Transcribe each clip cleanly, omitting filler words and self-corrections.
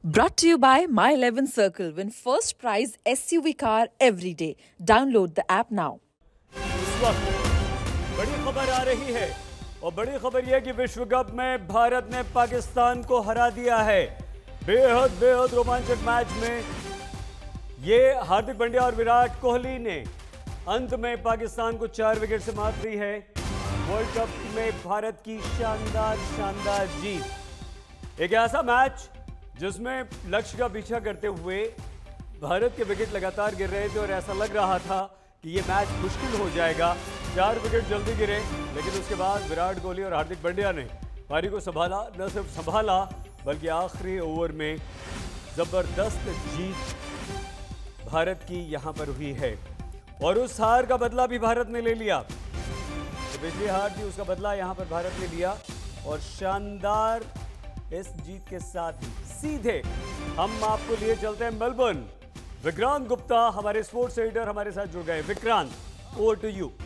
Brought to you by My 11 Circle. Win first prize SUV car every day. Download the app now. इस वक्त बड़ी खबर आ रही है और बड़ी खबर यह कि विश्व कप में भारत ने पाकिस्तान को हरा दिया है। बेहद रोमांचक मैच में ये हार्दिक पांड्या और विराट कोहली ने अंत में पाकिस्तान को 4 विकेट से मात दी है। वर्ल्ड कप में भारत की शानदार जीत। एक ऐसा मैच जिसमें लक्ष्य का पीछा करते हुए भारत के विकेट लगातार गिर रहे थे और ऐसा लग रहा था कि ये मैच मुश्किल हो जाएगा। 4 विकेट जल्दी गिरे, लेकिन उसके बाद विराट कोहली और हार्दिक पांड्या ने पारी को संभाला। न सिर्फ संभाला बल्कि आखिरी ओवर में जबरदस्त जीत भारत की यहां पर हुई है और उस हार का बदला भी भारत ने ले लिया। तो पिछली हार थी, उसका बदला यहां पर भारत ने लिया और शानदार इस जीत के साथ ही सीधे हम आपको लिए चलते हैं मेलबर्न। विक्रांत गुप्ता हमारे स्पोर्ट्स एडिटर हमारे साथ जुड़ गए। Vikrant, over to you.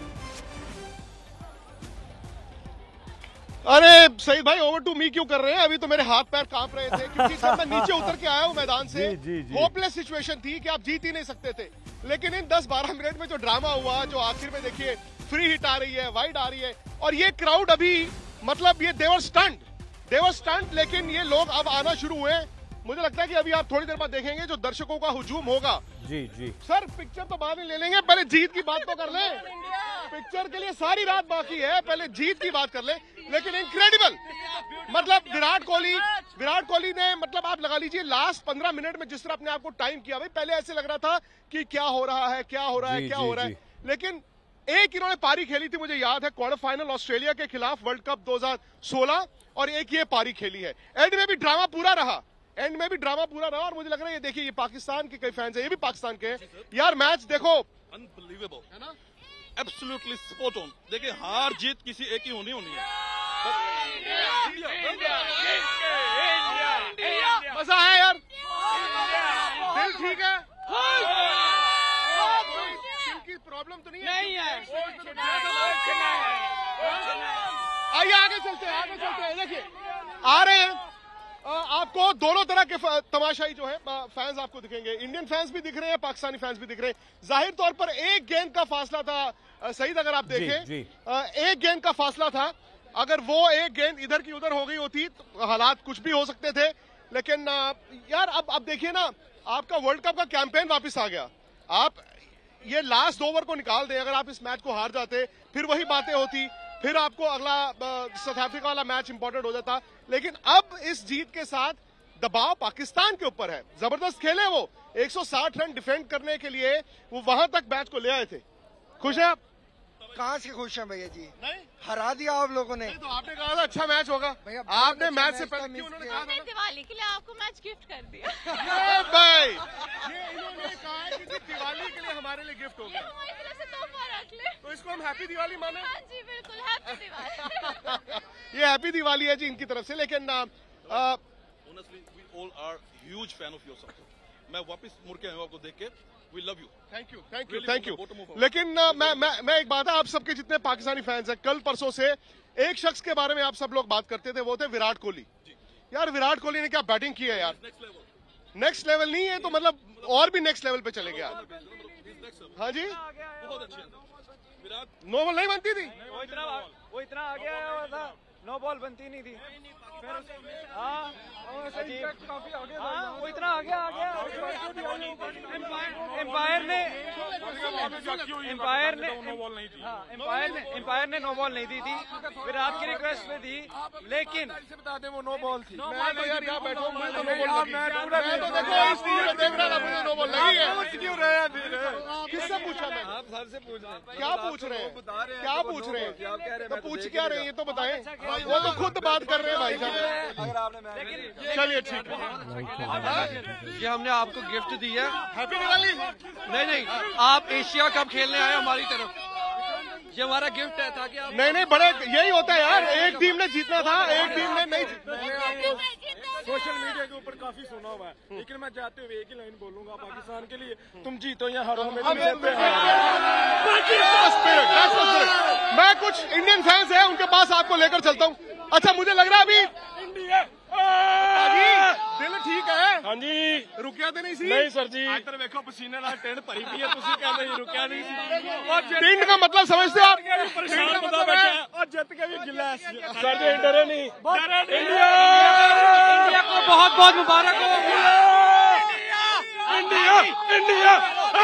अरे सईद भाई, ओवर टू मी क्यों कर रहे हैं? अभी तो मेरे हाथ पैर कांप रहे थे क्योंकि जब मैं नीचे उतर के आया हूं मैदान से, होपलेस सिचुएशन थी कि आप जीत ही नहीं सकते थे। लेकिन इन 10-12 मिनट में जो ड्रामा हुआ, जो आखिर में देखिए फ्री हिट आ रही है, वाइड आ रही है और ये क्राउड अभी मतलब ये देवर स्टंट, लेकिन ये लोग अब आना शुरू हुए। मुझे लगता है कि अभी आप थोड़ी देर बाद देखेंगे जो दर्शकों का हुजूम होगा। जी सर, पिक्चर तो बाद में ले लेंगे, पहले जीत की बात तो कर लें। पिक्चर के लिए सारी रात बाकी है, पहले जीत की बात कर ले। लेकिन इनक्रेडिबल, मतलब विराट कोहली ने मतलब आप लगा लीजिए लास्ट 15 मिनट में जिस तरह अपने आप को टाइम किया, भाई पहले ऐसे लग रहा था कि क्या हो रहा है, लेकिन एक इन्होंने पारी खेली थी, मुझे याद है क्वार्टर फाइनल ऑस्ट्रेलिया के खिलाफ वर्ल्ड कप 2016, और एक ये पारी खेली है। एंड में भी ड्रामा पूरा रहा और मुझे लग रहा है ये देखिए, ये पाकिस्तान के कई फैंस हैं, ये भी पाकिस्तान के हैं यार। मैच देखो, अनबिलीवेबल है ना, एब्सोल्युटली स्पॉट ऑन। देखिए हार जीत किसी एक ही होनी है। मजा आया यार, दिल ठीक है, की प्रॉब्लम तो नहीं है। आइए आगे चलते हैं। देखिए आ रहे हैं, आपको दोनों तरह के तमाशाई जो है फैंस आपको दिखेंगे। इंडियन फैंस भी दिख रहे हैं, पाकिस्तानी फैंस भी दिख रहे हैं। जाहिर तौर पर एक गेंद का फासला था सईद, अगर आप देखें एक गेंद का फासला था। अगर वो एक गेंद इधर की उधर हो गई होती तो हालात कुछ भी हो सकते थे। लेकिन यार अब देखिए ना, आपका वर्ल्ड कप का कैंपेन वापस आ गया। आप ये लास्ट ओवर को निकाल दें, अगर आप इस मैच को हार जाते फिर वही बातें होती, फिर आपको अगला साउथ अफ्रीका वाला मैच इंपॉर्टेंट हो जाता। लेकिन अब इस जीत के साथ दबाव पाकिस्तान के ऊपर है। जबरदस्त खेले वो, 160 रन डिफेंड करने के लिए वो वहां तक मैच को ले आए थे। खुश है आप? कहाँ से खुश हैं भैया जी? नहीं, हरा दिया आप लोगों ने। तो आपने कहा था अच्छा मैच होगा, आपने मैच से पहले दिवाली के लिए आपको मैच गिफ्ट कर दिया। भाई ये इन्होंने कहा है कि दिवाली के लिए हमारे लिए गिफ्ट होगा, तो इसको हम हैप्पी दिवाली माने। हाँ जी बिल्कुल, हैप्पी दिवाली। ये हैप्पी दिवाली है जी इनकी तरफ से। लेकिन honestly we all are huge fan of your success. मैं वापस मुड़ के आया आपको देख के। We love you, thank you. लेकिन मैं एक बात है, आप सबके जितने पाकिस्तानी फैंस हैं, कल परसों से एक शख्स के बारे में आप सब लोग बात करते थे, वो थे विराट कोहली। यार विराट कोहली ने क्या बैटिंग की है यार, नेक्स्ट लेवल नहीं है तो मतलब और भी नेक्स्ट लेवल पे चले गया। हाँ जी, बहुत अच्छे हैं विराट। नो बॉल नहीं बनती थी, वो इतना आगे आया हुआ था, नो बॉल बनती नहीं थी। काफी आगे, वो इतना आगे आ गया। एम्पायर ने नो बॉल नहीं दी थी, विराट की रिक्वेस्ट पे दी, लेकिन बता दें वो नो बॉल थी। मैं तो यार यहाँ बैठा हूँ, मुझे तो नो बॉल लगी। मैं तो देखो इस टीवी में देख रहा था, मुझे नो बॉल लगी है। क्यों रहे हैं? किससे पूछा मैं? आप सर से पूछ रहे हैं। क्या पूछ रहे हैं? क्या पूछ रहे हैं? तो पूछ क्या रहे हैं ये तो बताएं। वो तो खुद बात कर रहे हैं भाई साहब। चलिए ठीक है, ये हमने आपको गिफ्ट दी है। हैप्पी दिवाली। नहीं, आप एशिया कप खेलने आए हमारी तरफ, ये हमारा गिफ्ट है ताकि आप। नहीं बड़े यही होता है यार, एक टीम ने जीतना था, एक टीम ने नहीं जीतना। सोशल मीडिया के ऊपर काफी सुना हुआ है, लेकिन मैं जाते हुए एक ही लाइन बोलूंगा पाकिस्तान के लिए, तुम जीतो या हारो हमें मैं कुछ इंडियन फैंस हैं उनके पास आपको लेकर चलता हूँ। अच्छा मुझे लग रहा है अभी इंडिया दिल ठीक है, हाँ जी रुकिया तो नहीं सी? नहीं सर जी। इधर देखो पसीने नाल टेंट भरी पई है, तुसी कहंदे जी रुकिया नहीं सी। टेंट का मतलब समझते हो आप? परेशान बंदा बैठा है और जीत के भी गिला है सर जी। डरे नहीं, इंडिया को बहुत बहुत मुबारक हो। India India.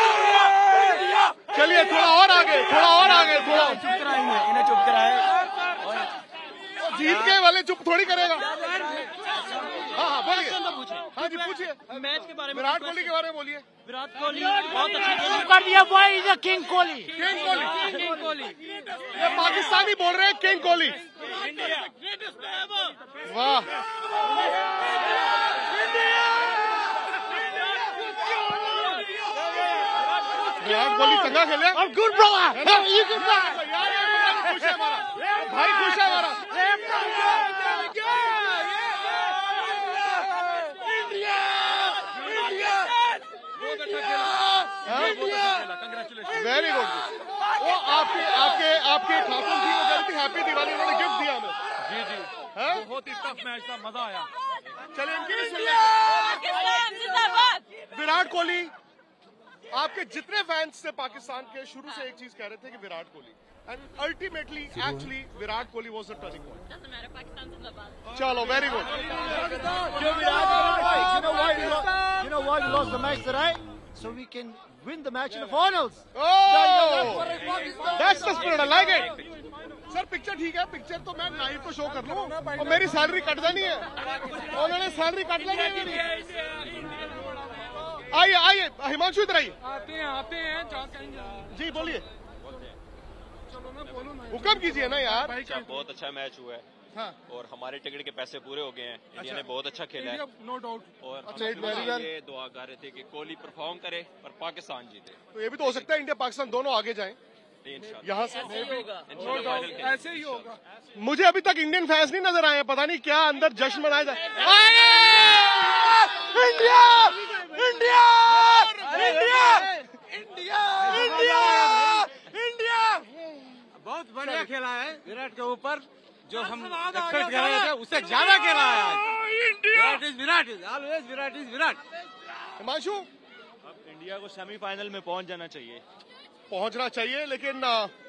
चलिए थोड़ा और आगे, थोड़ा और आगे, थोड़ा चुप कराएंगे, इन्हें चुप कराए। जीत के वाले चुप थोड़ी करेगा। हाँ बोलिए। हाँ जी पूछिए मैच के बारे में। विराट कोहली के बारे में बोलिए। विराट कोहली बहुत अच्छी गेंद कर दिया। Why is king Kohli. King Kohli, king Kohli. ये पाकिस्तानी बोल रहे हैं किंग कोहली। वाह विराट कोहली चंगा खेले। Good bro. खुश है हमारा भाई, खुश है हमारा। Very good. वो आपके आपके आपके ठाकुर जी को कह रही थी हैप्पी दिवाली, उन्होंने गिफ्ट दिया हमें। जी जी बहुत ही टफ मैच था, मजा आया। चलिए इनकी भी सुन लेते। विराट कोहली, आपके जितने फैंस थे पाकिस्तान के शुरू से एक चीज कह रहे थे कि Virat Kohli, and ultimately actually Virat Kohli was the turning point. चलो very good. You know why we lost the match today? So we can win the match in the finals. Oh, that's the spirit. I like it. Sir picture ठीक है, picture तो मैं live तो show कर लूं और मेरी salary cut जानी है। उन्होंने सैलरी कट लेनी है। आइए आइए हिमांशु इधर आइए। आते हैं जी बोलिए, हुक्म कीजिए ना यार। बहुत अच्छा मैच हुआ है। हाँ। और हमारे टिकट के पैसे पूरे हो गए हैं। इंडिया ने बहुत अच्छा खेला है, नो डाउट। और अच्छा, हम ये दुआ कर रहे थे कि कोहली परफॉर्म करे और पाकिस्तान जीते। तो ये भी तो हो सकता है इंडिया पाकिस्तान दोनों आगे जाएं यहाँ से। ऐसे ही होगा। मुझे अभी तक इंडियन फैंस नहीं नजर आए हैं, पता नहीं क्या अंदर जश्न मनाया जाए। India India India India India India. बहुत बढ़िया खेला है विराट के ऊपर, जो हम एक्सपेक्ट कर रहे थे उससे ज्यादा खेला है। Virat is Virat, is always Virat is Virat. Himanshu, अब इंडिया को सेमीफाइनल में पहुंच जाना चाहिए। पहुंचना चाहिए, लेकिन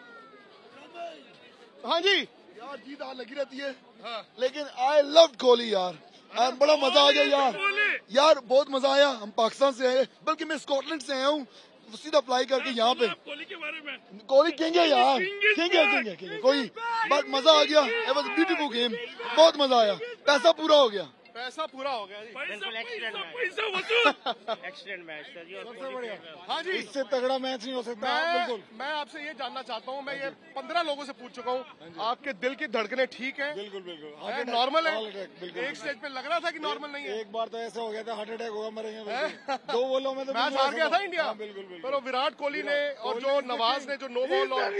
हाँ जी यार जीत लगी रहती है। हाँ। लेकिन आई लव कोहली यार, बड़ा मजा आ गया यार बहुत मजा आया। हम पाकिस्तान से आए, बल्कि मैं स्कॉटलैंड से आया हूँ, सीधा अप्लाई करके यहाँ पे। कोहली के बारे में, कोहली किंग है यार, किंग है कोई। बट मजा आ गया, इट वाज ब्यूटीफुल गेम, बहुत मजा आया। पैसा पूरा हो गया, पैसा पूरा हो गया जी। पैसा वसूल। एक्सीडेंट मैच था जी। सबसे बढ़िया। हाँ जी, इससे तगड़ा मैच नहीं हो सकता। बिल्कुल। मैं आपसे ये जानना चाहता हूँ, मैं ये 15 लोगों से पूछ चुका हूँ, आपके दिल की धड़कनें ठीक है? बिल्कुल बिल्कुल नॉर्मल है? एक स्टेज पे लग रहा था कि नॉर्मल नहीं है। एक बार तो ऐसा हो गया था, हार्ट अटैक हुआ, मरेंगे। 2 बॉलों में तो मैच हार गया था इंडिया। बिल्कुल। पर विराट कोहली ने और जो नवाज ने जो नो बॉल और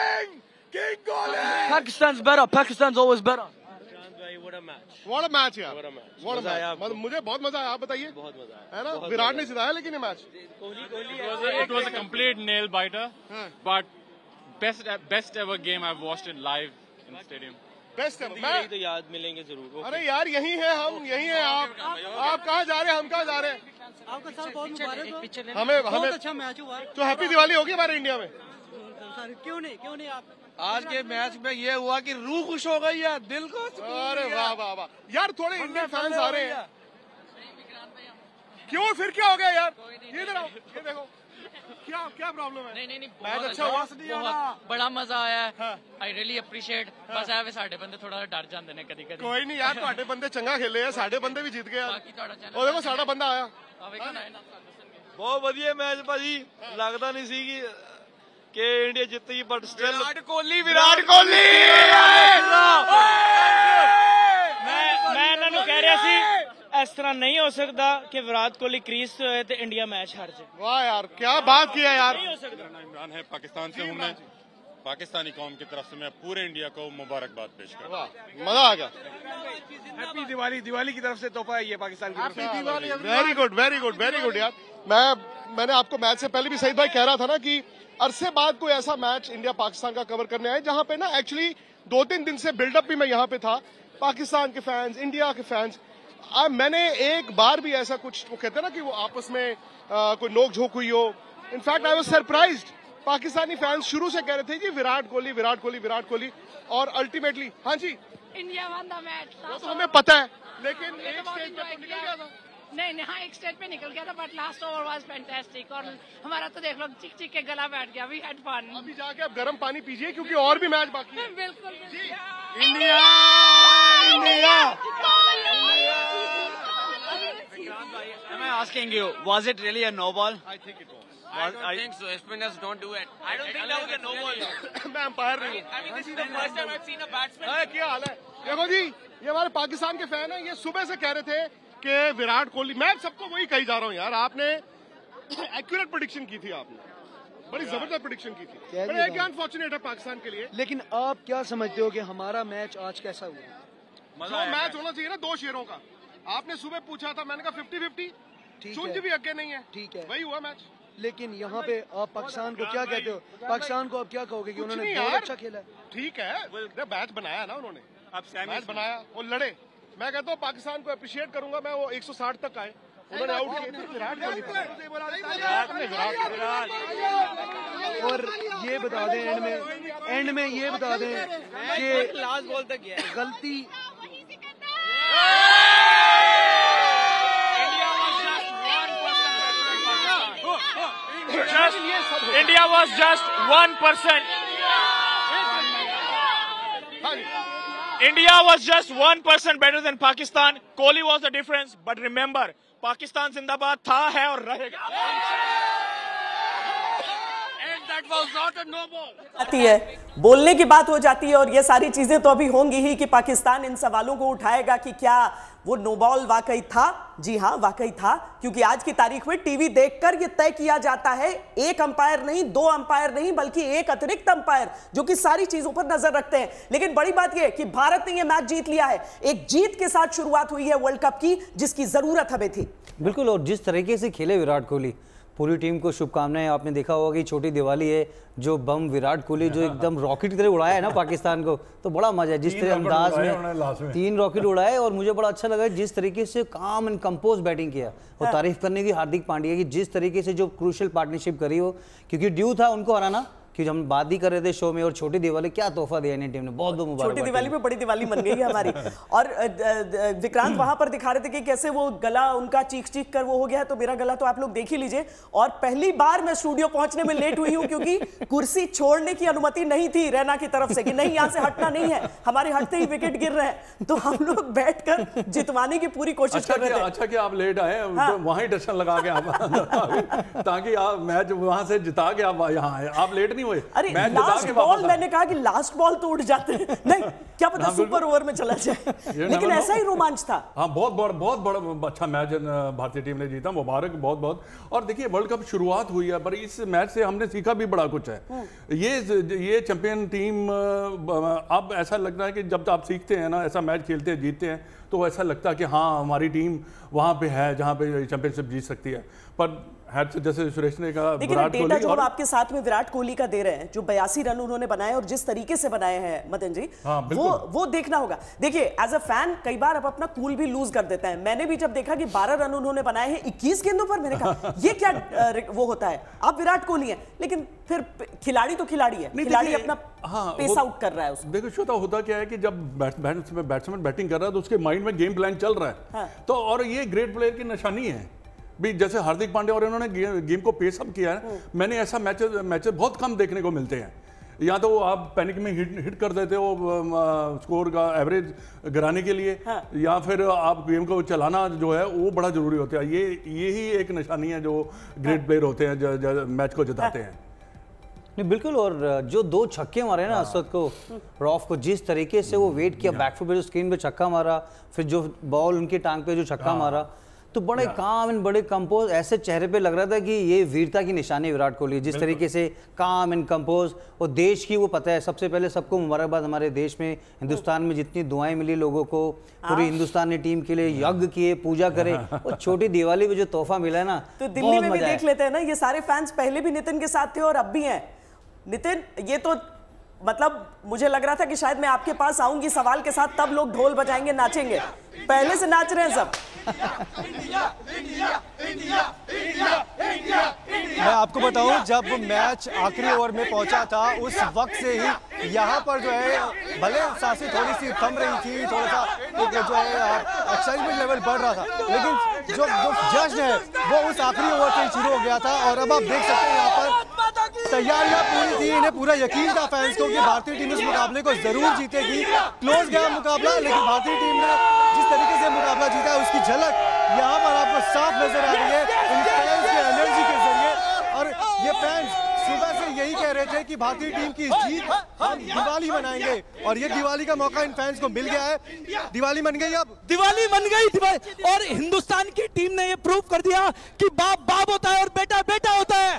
Pakistan's better. Pakistan's always better. What a match यार, व्हाट अ मैच। मुझे बहुत मजा आया, आप बताइए। बहुत मजा आया है ना, विराट ने जिताया लेकिन ये match. It was a complete nail biter, but best ever game I've watched it live in stadium. Best है। मैं तो याद मिलेंगे जरूर। अरे यार यही है हम, यही है आप कहाँ जा रहे हैं, हम कहाँ जा रहे हैं? आपका साल बहुत मुबारक हो। हमें बहुत अच्छा मैच हुआ। तो हैप्पी दिवाली होगी हमारे इंडिया में। क्यों नहीं आप आज के मैच में ये हुआ कि रूह खुश हो गई है, दिल को। अरे वाह वाह वाह यार, थोड़े इंडियन फैंस आ रहे हैं। क्यों, फिर क्या हो गया यार? ये इधर आओ, ये देखो क्या प्रॉब्लम है? नहीं मैच अच्छा हुआ, बड़ा मजा आया है। I really appreciate. बस ऐ साडे बंदे थोड़ा डर जाते हैं कभी। कोई नहीं यार, ਤੁਹਾਡੇ ਬੰਦੇ ਚੰਗਾ ਖੇਲੇ ਆ, ਸਾਡੇ ਬੰਦੇ ਵੀ ਜਿੱਤ ਗਏ ਆ। ਉਹ ਦੇਖੋ ਸਾਡਾ ਬੰਦਾ ਆਇਆ। ਬਹੁਤ ਵਧੀਆ ਮੈਚ ਭਾਜੀ, ਲੱਗਦਾ ਨਹੀਂ ਸੀ ਕਿ ਇੰਡੀਆ ਜਿੱਤੇਗੀ, ਬਟ ਸਟਿਲ ਵਿਰਾਟ ਕੋਹਲੀ। मैं इन्होंने कह रहा सी इस तरह नहीं हो सकता कि विराट कोहली क्रीज से होए तो इंडिया मैच हार जाए। वाह यार, क्या बात किया यार। इमरान है पाकिस्तान से हूँ मैं, पाकिस्तानी कौम की तरफ से मैं पूरे इंडिया को मुबारकबाद पेश करता हूँ। मजा आ गया। हैप्पी दिवाली की तरफ से तोहफा है ये पाकिस्तान की। Happy Diwali. Very good very good very good यार। मैंने आपको मैच से पहले भी सईद भाई कह रहा था ना कि अरसे बाद कोई ऐसा मैच इंडिया पाकिस्तान का कवर करने आए जहां पे ना एक्चुअली 2-3 दिन से बिल्डअप भी मैं यहाँ पे था। पाकिस्तान के फैंस, इंडिया के फैंस, मैंने एक बार भी ऐसा कुछ, वो कहते हैं ना कि वो आपस में कोई नोक झोंक हुई हो। In fact I was surprised. Pakistani fans शुरू से कह रहे थे कि विराट कोहली विराट कोहली विराट कोहली, और अल्टीमेटली हाँ जी इंडिया वन द मैच। वो तो हमें पता है, लेकिन एक स्टेज पे तो निकल गया था। नहीं हाँ, एक स्टेज पे निकल गया था, but last over was fantastic. और हमारा तो देख लो चिक चिक के गला बैठ गया। We had fun. अभी जाके आप गर्म पानी पीजिए क्योंकि और भी मैच बाकी है। बिल्कुल India India. Am I asking you, was it really a no ball? I think it was. I don't think so. Spinners don't do it. I don't think that was a no ball. मैं umpire नहीं हूँ। I mean, this is the first time I've seen a batsman. क्या हाल है? देखो जी, ये हमारे पाकिस्तान के fan हैं, ये सुबह से कह रहे थे कि विराट कोहली, मैं सबको वही कही जा रहा हूँ यार, आपने एक्यूरेट प्रेडिक्शन की थी, आपने बड़ी जबरदस्त प्रेडिक्शन की थी, बड़े एक अनफॉर्चुनेट है पाकिस्तान के लिए। लेकिन आप क्या समझते हो कि हमारा मैच आज कैसा हुआ? जो मैच होना चाहिए ना दो शेरों का, आपने सुबह पूछा था, मैंने कहा 50-50, चुंज भी अगे नहीं है, ठीक है, वही हुआ मैच। लेकिन यहाँ पे आप पाकिस्तान को क्या कहते हो? पाकिस्तान को आप क्या कहोगे कि उन्होंने बहुत अच्छा खेला? ठीक है, मैच बनाया ना उन्होंने, मैच बनाया और लड़े। मैं कहता हूँ पाकिस्तान को अप्रिशिएट करूंगा मैं, वो 160 तक आए, उन्होंने आउट किए विराट कोहली। और ये बता दें एंड में ये बता दें कि लास्ट बॉल तक गया गलती India was just 1%. India was just 1% better than Pakistan. Kohli was the difference. But remember, Pakistan जिंदाबाद था, है और रहेगा. And that was not a no ball. आती है, बोलने की बात हो जाती है, और ये सारी चीजें तो अभी होंगी ही कि पाकिस्तान इन सवालों को उठाएगा कि क्या वो नो बॉल वाकई था। जी हाँ, वाकई था, क्योंकि आज की तारीख में टीवी देखकर ये तय किया जाता है, एक अंपायर नहीं, दो अंपायर नहीं, बल्कि एक अतिरिक्त अंपायर जो कि सारी चीजों पर नजर रखते हैं। लेकिन बड़ी बात यह कि भारत ने यह मैच जीत लिया है, एक जीत के साथ शुरुआत हुई है वर्ल्ड कप की, जिसकी जरूरत हमें थी। बिल्कुल, और जिस तरीके से खेले विराट कोहली, पूरी टीम को शुभकामनाएं। आपने देखा होगा कि छोटी दिवाली है, जो बम विराट कोहली जो एकदम रॉकेट की तरह उड़ाया है ना पाकिस्तान को, तो बड़ा मजा है जिस तरह अंदाज में 3 रॉकेट उड़ाए। और मुझे बड़ा अच्छा लगा जिस तरीके से काम एंड कंपोज बैटिंग किया, और तारीफ करने की हार्दिक पांड्या की, जिस तरीके से जो क्रूशियल पार्टनरशिप करी हो, क्योंकि ड्यू था उनको हराना, क्योंकि हम बात ही कर रहे थे शो में। और छोटी दिवाली क्या तोहफा दिया इंडियन टीम ने, बहुत बहुत मुबारक। छोटी दिवाली में बड़ी दिवाली बन गई है हमारी। और विक्रांत वहां पर दिखा रहे थे कि कैसे वो गला उनका चीख चीख कर वो हो गया है, तो मेरा गला तो आप लोग देख ही लीजिए। और पहली बार मैं स्टूडियो पहुंचने में लेट हुई हूं, क्योंकि कुर्सी छोड़ने की अनुमति नहीं थी रैना की तरफ से कि नहीं यहाँ से हटना नहीं है, हमारे हटते ही विकेट गिर रहे हैं, तो हम लोग बैठकर जितवाने की पूरी कोशिश कर रहे थे। अच्छा कि आप लेट आए, तो वहां ही दर्शन लगा के आप ताकि आप मैच वहां से जिता के आप यहाँ आए, आप लेट नहीं हुए। अरे लास्ट बॉल, मैंने कहा कि लास्ट बॉल तो उठ जाते हैं, नहीं क्या पता सुपर ओवर में चला जाए, लेकिन ऐसा ही रोमांच था। हाँ, बहुत बड़ा अच्छा मैच भारतीय टीम ने जीता, मुबारक बहुत बहुत। और देखिए वर्ल्ड कप शुरुआत हुई है, पर इस मैच से हमने सीखा भी बड़ा कुछ है। ये चैंपियन टीम, अब ऐसा लगता है कि जब आप सीखते हैं ना, ऐसा मैच खेलते हैं, जीतते हैं, तो ऐसा लगता है कि हाँ हमारी टीम वहाँ पे है जहाँ पे चैंपियनशिप जीत सकती है। पर जैसे सुरेश ने कहा, विराट कोहली, जो हम आपके साथ में विराट कोहली का दे रहे हैं, जो 82 रन उन्होंने बनाए और जिस तरीके से बनाए हैं मदन जी, हाँ, वो देखना होगा। देखिए एज अ फैन कई बार आप अपना कूल भी लूज कर देते हैं। मैंने भी जब देखा कि 12 रन उन्होंने बनाए हैं 21 गेंदों पर, मैंने कहा ये क्या वो होता है, आप विराट कोहली हैं, लेकिन फिर खिलाड़ी तो खिलाड़ी है, खिलाड़ी अपना पेस आउट कर रहा है उसको। देखो श्रोता, होता क्या है कि जब बैट्समैन बैटिंग कर रहा है तो उसके माइंड में गेम प्लान चल रहा है, तो और ये ग्रेट प्लेयर की निशानी है भी। जैसे हार्दिक पांड्या और इन्होंने गेम को पेस अप किया है, मैंने ऐसा मैचेस बहुत कम देखने को मिलते हैं। या तो आप पैनिक में हिट कर देते हो स्कोर का एवरेज गिराने के लिए, या फिर आप गेम को चलाना जो है वो बड़ा जरूरी होता है। यही एक निशानी है जो ग्रेट प्लेयर होते हैं, जो मैच को जिताते हैं। नहीं बिल्कुल, और जो 2 छक्के मारे ना असद को, रॉफ को, जिस तरीके से वो वेट किया, बैकफुट पे जो स्क्रीन पे छक्का मारा, फिर जो बॉल उनकी टांग पे जो छक्का मारा, तो बड़े काम एंड बड़े कंपोज, ऐसे चेहरे पे लग रहा था कि ये वीरता की निशानी विराट कोहली, जिस तरीके से काम एंड कंपोज। और देश की वो पता है, सबसे पहले सबको मुबारकबाद, हमारे देश में, हिंदुस्तान में जितनी दुआएं मिली लोगों को, पूरी हिंदुस्तान ने टीम के लिए यज्ञ किए, पूजा करे, और छोटी दिवाली में जो तोहफा मिला है ना, तो दिल्ली में भी देख लेते हैं ना, ये सारे फैंस पहले भी नितिन के साथ थे और अब भी हैं। नितिन, ये तो मतलब मुझे लग रहा था कि शायद मैं आपके पास आऊंगी सवाल के साथ, तब लोग ढोल बजाएंगे, नाचेंगे। पहले से नाच रहे हैं सब। मैं आपको बताऊं, जब मैच आखिरी ओवर में पहुंचा था उस वक्त से ही यहाँ पर जो है भले सांसें थोड़ी सी थम रही थी, थोड़ा सा जो है एक्साइटमेंट लेवल बढ़ रहा था, लेकिन जो जज है वो उस आखिरी ओवर से ही शुरू हो गया था। और अब आप देख सकते हैं यहाँ पर तैयारियां पूरी थी, इन्हें पूरा यकीन था फैंस को कि भारतीय टीम इस मुकाबले को जरूर जीतेगी। क्लोज गया मुकाबला, लेकिन भारतीय टीम ने जिस तरीके से मुकाबला जीता उसकी झलक यहाँ पर आपको साफ नजर आ रही है इन फैंस की एनर्जी के जरिए। और ये फैंस सुबह से यही कह रहे थे कि भारतीय टीम की जीत हम दिवाली मनाएंगे, और ये दिवाली का मौका इन फैंस को मिल गया है। दिवाली बन गई, अब दिवाली बन गई। और हिंदुस्तान की टीम ने ये प्रूव कर दिया कि बाप बाप होता है और बेटा बेटा होता है।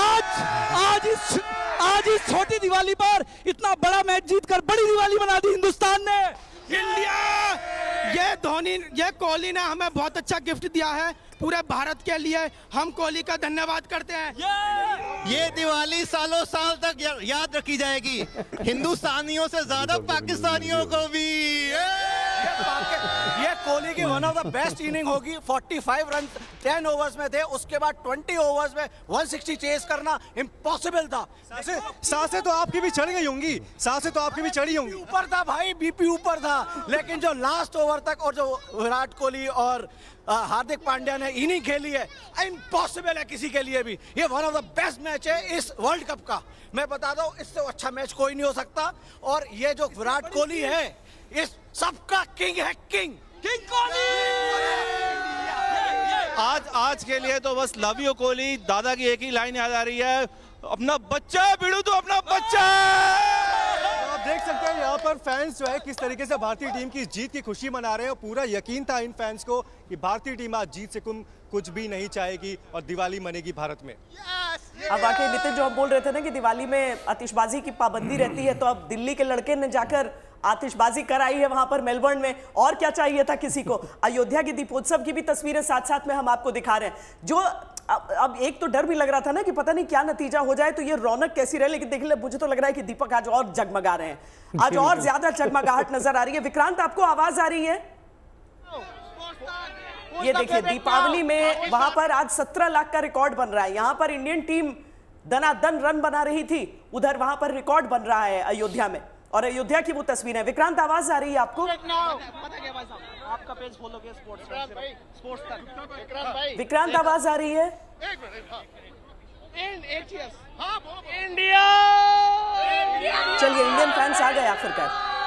आज इस छोटी दिवाली पर इतना बड़ा मैच जीतकर बड़ी दिवाली बना दी हिंदुस्तान ने। इंडिया, ये धोनी, ये कोहली ने हमें बहुत अच्छा गिफ्ट दिया है पूरे भारत के लिए। हम कोहली का धन्यवाद करते हैं। ये दिवाली सालों साल तक याद रखी जाएगी, हिंदुस्तानियों से ज्यादा पाकिस्तानियों को भी। ये कोहली की one of the best inning होगी। 45 रन 10 ओवर्स में थे, उसके बाद 20 ओवर्स में 160 चेस करना इम्पॉसिबल था। सांसें तो आपकी भी चढ़ गई होंगी, सांसें तो आपकी भी चढ़ी होंगी। ऊपर था भाई, बीपी ऊपर था, लेकिन जो लास्ट ओवर तक और जो विराट कोहली और हार्दिक पांड्या ने इनिंग खेली है, इम्पॉसिबल है किसी के लिए भी। ये one of the best match है इस वर्ल्ड कप का। मैं बता दूं, इससे अच्छा मैच कोई नहीं हो सकता। और ये जो विराट कोहली है, इस सबका किंग है, किंग कोहली। आज के लिए तो बस लव यू कोहली। दादा की एक ही लाइन याद आ रही है, अपना बच्चा बिड़ू तो अपना बच्चा। आप देख सकते हैं यहाँ पर फैंस जो है किस तरीके से भारतीय टीम की जीत की खुशी मना रहे हैं। पूरा यकीन था इन फैंस को कि भारतीय टीम आज जीत से कुछ भी नहीं चाहेगी और दिवाली मनेगी भारत में। अब वाकई नितिन, जो हम बोल रहे थे ना कि दिवाली में आतिशबाजी की पाबंदी रहती है, तो अब दिल्ली के लड़के ने जाकर आतिशबाजी कराई है वहां पर मेलबर्न में। और क्या चाहिए था किसी को। अयोध्या के दीपोत्सव की भी तस्वीरें साथ साथ में हम आपको दिखा रहे हैं। जो अब एक तो डर भी लग रहा था ना कि पता नहीं क्या नतीजा हो जाए, तो ये रौनक कैसी रहे, लेकिन देखिए मुझे तो लग रहा है कि दीपक आज और जगमगा रहे हैं, आज और ज्यादा जगमगाहट नजर आ रही है। विक्रांत, आपको आवाज आ रही है? ये देखिए, दीपावली में वहां पर आज 17 लाख का रिकॉर्ड बन रहा है। यहां पर इंडियन टीम दनादन रन बना रही थी, उधर वहां पर रिकॉर्ड बन रहा है अयोध्या में, और अयोध्या की वो तस्वीर है। विक्रांत, आवाज आ रही है आपको? आपका पेज फॉलो किया स्पोर्ट्स तक। विक्रांत, आवाज आ रही है? इंडिया। चलिए, इंडियन फैंस आ गए आखिरकार।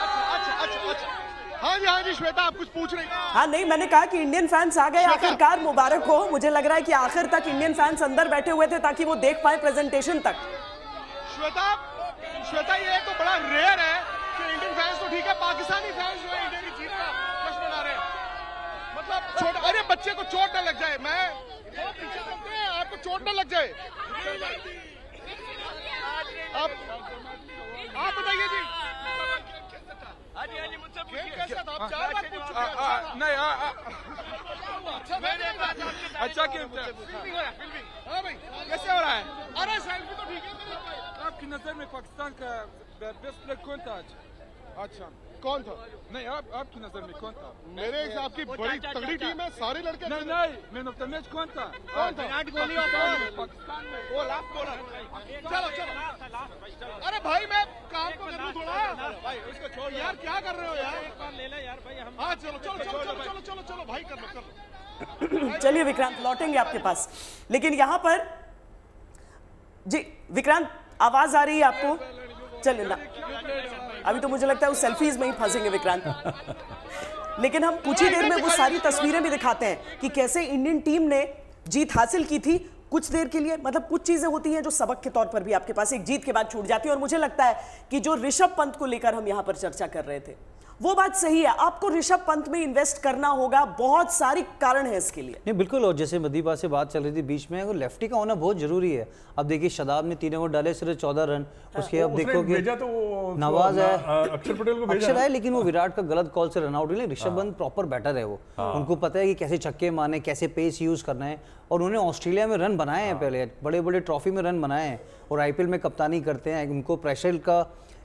हाँ जी श्वेता, आप कुछ पूछ रही? हाँ नहीं, मैंने कहा कि इंडियन फैंस आ गए आखिरकार, मुबारक हो। मुझे लग रहा है कि आखिर तक इंडियन फैंस अंदर बैठे हुए थे ताकि वो देख पाए प्रेजेंटेशन तक। श्वेता, ये तो बड़ा रेयर है कि इंडियन फैंस तो ठीक है, पाकिस्तानी फैंस जो है इंडिया की जीत का जश्न मना रहे हैं। मतलब अरे बच्चे को चोट न लग जाए, मैं पीछे चलते हैं, आपको चोट न लग जाए। आप बताइए जी। मुझसे कैसा था? आप 4 बार पूछ चुके हैं। नहीं, अच्छा क्यों? हाँ भाई, कैसे हो रहा है? अरे सेल्फी तो ठीक है। आपकी नजर में पाकिस्तान का बेस्ट प्लेयर कौन था आज? अच्छा, कौन था? नहीं, आपकी नजर में कौन था? मेरे हिसाब की बड़ी तगड़ी टीम है, सारे लड़के। नहीं, मैन ऑफ द मैच कौन था? विराट कोहली और पाकिस्तान में वो लास्ट बॉलर। चलो। अरे भाई, मैं काम को कर लूं थोड़ा। भाई उसको छोड़ यार, क्या कर रहे हो यार? एक बार ले ले यार भाई। हम हाँ, चलो भाई, कर लो। चलिए विक्रांत, लौटेंगे आपके पास, लेकिन यहाँ पर जी विक्रांत, आवाज आ रही है आपको? चलिए ना, अभी तो मुझे लगता है उस सेल्फीज में ही फंसेंगे विक्रांत। लेकिन हम कुछ ही देर में वो सारी तस्वीरें भी दिखाते हैं कि कैसे इंडियन टीम ने जीत हासिल की थी। कुछ देर के लिए, मतलब कुछ चीजें होती हैं जो सबक के तौर पर भी आपके पास एक जीत के बाद छूट जाती है। और मुझे लगता है कि जो ऋषभ पंत को लेकर हम यहाँ पर चर्चा कर रहे थे, वो बात सही है। आपको ऋषभ पंत में इन्वेस्ट करना होगा, बहुत सारी कारण है इसके लिए। नहीं बिल्कुल, और जैसे मदीबा से बात चल रही थी बीच में, वो लेफ्टी का होना बहुत जरूरी है। अब देखिए, शादाब ने 3 ओवर डाले, सिर्फ 14 रन। उसके अब देखो कि नवाज है, अक्षर पटेल को अक्षर है, लेकिन वो विराट का गलत कॉल से रन आउट हुए। ऋषभ पंत प्रॉपर बैटर है, वो उनको पता है कि कैसे छक्के मारने, कैसे पेस यूज करना है। और उन्होंने ऑस्ट्रेलिया में रन बनाए हैं, पहले बड़े बड़े ट्रॉफी में रन बनाए हैं, और IPL में कप्तानी करते हैं। उनको प्रेशर का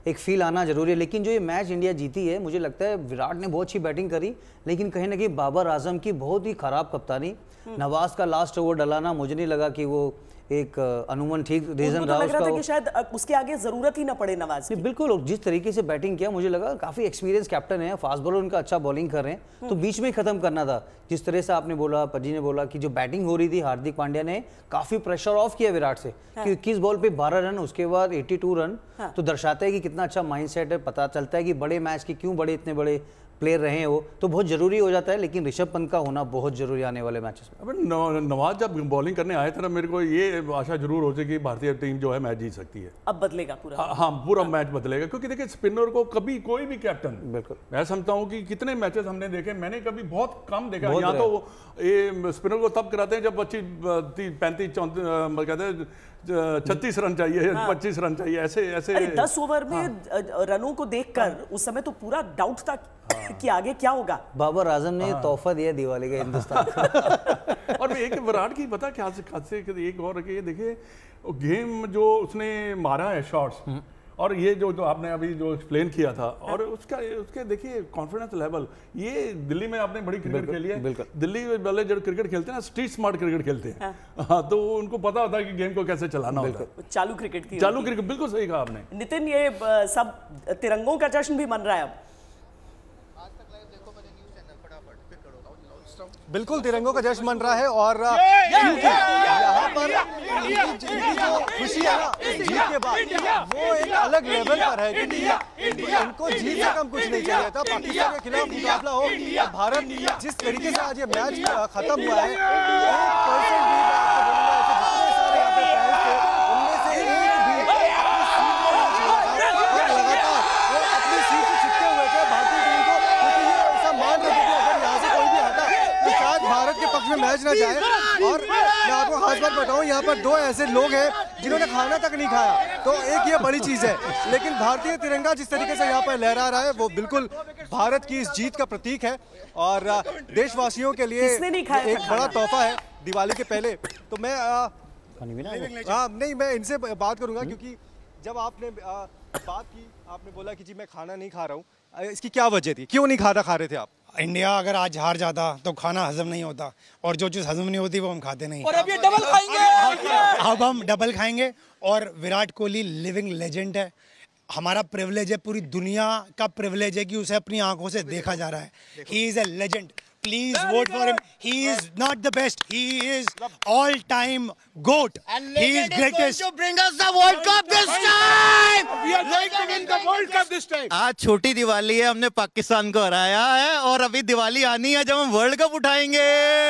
एक फील आना जरूरी है। लेकिन जो ये मैच इंडिया जीती है, मुझे लगता है विराट ने बहुत अच्छी बैटिंग करी, लेकिन कहीं ना कहीं बाबर आजम की बहुत ही खराब कप्तानी, नवाज का लास्ट ओवर डलाना, मुझे नहीं लगा कि वो एक अनुमान ठीक रीजन रहा उसका। कि शायद उसके आगे जरूरत ही ना पड़े नवाज की। बिल्कुल, और जिस तरीके से बैटिंग किया मुझे लगा काफी एक्सपीरियंस कैप्टन है, फास्ट बॉलर उनका अच्छा बॉलिंग कर रहे हैं, तो बीच में ही खत्म करना था। जिस तरह से आपने बोला, पजी ने बोला कि जो बैटिंग हो रही थी, हार्दिक पांड्या ने काफी प्रेशर ऑफ किया विराट से कि 21 बॉल पे 12 रन, उसके बाद 82 रन, तो दर्शाता है कि कितना अच्छा माइंडसेट है। पता चलता है कि बड़े मैच की क्यों इतने बड़े प्लेयर रहे हैं वो, तो बहुत जरूरी हो जाता है। लेकिन ऋषभ पंत का होना बहुत जरूरी आने वाले मैचेस में। नवाज जब बॉलिंग करने आए थे ना, मेरे को ये आशा जरूर होती कि भारतीय टीम जो है मैच जीत सकती है। अब बदलेगा पूरा। हाँ, पूरा मैच बदलेगा, क्योंकि देखिए स्पिनर को कभी कोई भी कैप्टन, बिल्कुल मैं समझता हूँ कि कितने मैचेस हमने देखे, मैंने कभी बहुत कम देखा। यहाँ तो ये स्पिनर को तब कराते हैं जब 25, 35, 34 कहते हैं 36 रन चाहिए, 25 रन चाहिए, ऐसे 10 ओवर में रनों को देखकर उस समय तो पूरा डाउट था कि आगे क्या होगा। बाबर आजम ने तोहफा दिया दिवाली का हिंदुस्तान और एक विराट की पता क्या खासे एक और देखिए गेम जो उसने मारा है शॉट्स, और ये जो आपने अभी जो एक्सप्लेन किया था, और उसके देखिए कॉन्फिडेंस लेवल, ये दिल्ली में आपने बड़ी क्रिकेट खेली है, दिल्ली वाले जो क्रिकेट खेलते हैं ना, स्ट्रीट स्मार्ट क्रिकेट खेलते हैं। हाँ, तो उनको पता होता है कि गेम को कैसे चलाना होता है। चालू क्रिकेट की, चालू क्रिकेट, बिल्कुल सही कहा आपने। नितिन, ये सब तिरंगों का जश्न भी मन रहा है अब। बिल्कुल तिरंगों का जश्न मन रहा है, और यहाँ पर इनकी जो खुशी है ना जीत के बाद, वो एक अलग लेवल पर है, क्योंकि इनको जीत से कम कुछ नहीं चाहिए था। पाकिस्तान के खिलाफ मुकाबला हो, भारत जिस तरीके से आज ये मैच खत्म हुआ है, 1% भी मैं आपको बोलूंगा ऐसे जितने सारे यहाँ पे फैंस थे, उनमें से एक भी लगातार वो अपनी सीट से चिपके हुए थे भारतीय टीम को, क्योंकि ये ऐसा मान रहे थे कि अगर यहाँ से कोई भी हटा तो शायद भारत के पक्ष में मैच ना जाए। और मैं आपको खास बात बताऊं, यहाँ पर 2 ऐसे लोग हैं जिन्होंने खाना तक नहीं खाया, तो एक ये बड़ी चीज है। लेकिन भारतीय तिरंगा जिस तरीके से यहाँ पर लहरा रहा है, वो बिल्कुल भारत की इस जीत का प्रतीक है, और देशवासियों के लिए एक बड़ा तोहफा है दिवाली के पहले। तो मैं नहीं, मैं इनसे बात करूंगा, क्योंकि जब आपने बात की, आपने बोला कि जी मैं खाना नहीं खा रहा हूँ, इसकी क्या वजह थी, क्यों नहीं खा रहे थे आप? इंडिया अगर आज हार जाता तो खाना हजम नहीं होता, और जो चीज़ हजम नहीं होती वो हम खाते नहीं। और अब ये डबल खाएंगे। अब हम डबल खाएंगे। और विराट कोहली लिविंग लेजेंड है, हमारा प्रिविलेज है, पूरी दुनिया का प्रिविलेज है कि उसे अपनी आंखों से देखा जा रहा है। He is a legend, please vote for him. He is not the best, he is all time goat, he is greatest. आज छोटी दिवाली है, हमने पाकिस्तान को हराया है, और अभी दिवाली आनी है जब हम वर्ल्ड कप उठाएंगे।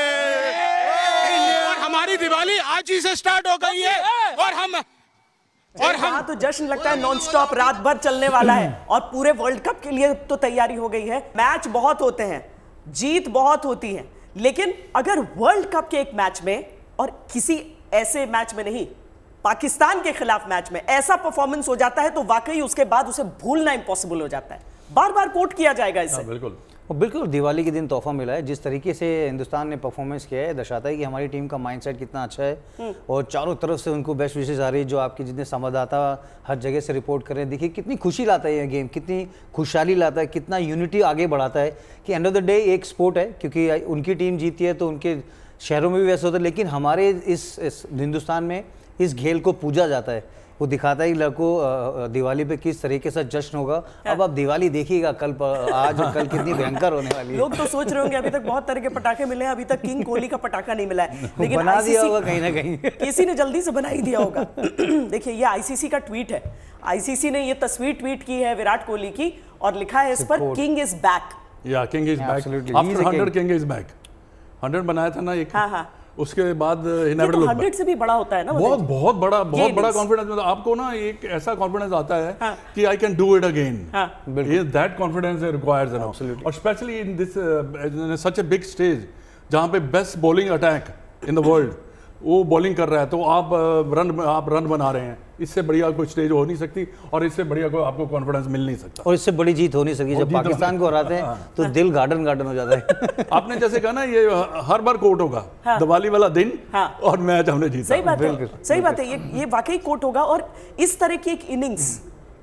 और हमारी दिवाली आज ही से स्टार्ट हो गई है, और हम तो जश्न लगता है नॉन स्टॉप रात भर चलने वाला है, और पूरे वर्ल्ड कप के लिए तो तैयारी हो गई है। मैच बहुत होते हैं, जीत बहुत होती है, लेकिन अगर वर्ल्ड कप के एक मैच में और किसी ऐसे मैच में नहीं, पाकिस्तान के खिलाफ मैच में ऐसा परफॉर्मेंस हो जाता है, तो वाकई उसके बाद उसे भूलना इम्पॉसिबल हो जाता है। बार बार कोट किया जाएगा इसे। बिल्कुल दिवाली के दिन तोहफा मिला है। जिस तरीके से हिंदुस्तान ने परफॉर्मेंस किया है, दर्शाता है कि हमारी टीम का माइंडसेट कितना अच्छा है, और चारों तरफ से उनको बेस्ट विशेष आ रही है। जो आपके जितने संवाददाता हर जगह से रिपोर्ट कर रहे हैं, देखिए कितनी खुशी लाता है ये गेम, कितनी खुशहाली लाता है, कितना यूनिटी आगे बढ़ाता है। कि एंड ऑफ द डे एक स्पोर्ट है, क्योंकि उनकी टीम जीती है तो उनके शहरों में भी वैसे होता है, लेकिन हमारे इस हिंदुस्तान में इस खेल को पूजा जाता है। वो दिखाता है लड़कों दिवाली पे किस तरीके से जश्न होगा। अब आप दिवाली देखिएगा आज और कल कितनी भयंकर होने वाली है। लोग तो सोच रहे होंगे अभी तक बहुत तरह के पटाखे मिले हैं, अभी तक किंग कोहली का पटाखा नहीं मिला है, लेकिन बना दिया होगा कहीं ना कहीं, किसी ने जल्दी से बना ही दिया होगा। देखिए ये आईसीसी का ट्वीट है, आईसीसी ने ये तस्वीर ट्वीट की है विराट कोहली की, और लिखा है इस पर, किंग इज बैक। या king is back, after 100 king is back. 100 बनाया था ना एक, उसके बाद 100 से भी बड़ा होता है ना, बहुत बड़ा कॉन्फिडेंस। आपको ना एक ऐसा कॉन्फिडेंस आता है कि I can do it again. That confidence requires और specially in this such a big stage, जहां पे best bowling attack in the world वो बॉलिंग कर रहा है, तो आप रन बना रहे हैं। इससे बढ़िया कोई स्टेज हो नहीं सकती, और इससे बढ़िया कोई आपको कॉन्फिडेंस मिल नहीं सकता, और इससे बड़ी जीत हो नहीं सकी। जब पाकिस्तान को हराते हैं तो दिल गार्डन हो जाता है। आपने जैसे कहा ना, ये हर बार कोट होगा, दिवाली वाला दिन और मैच हमने जीता। सही बात है, सही बात है, ये वाकई कोट होगा। और इस तरह की एक इनिंग्स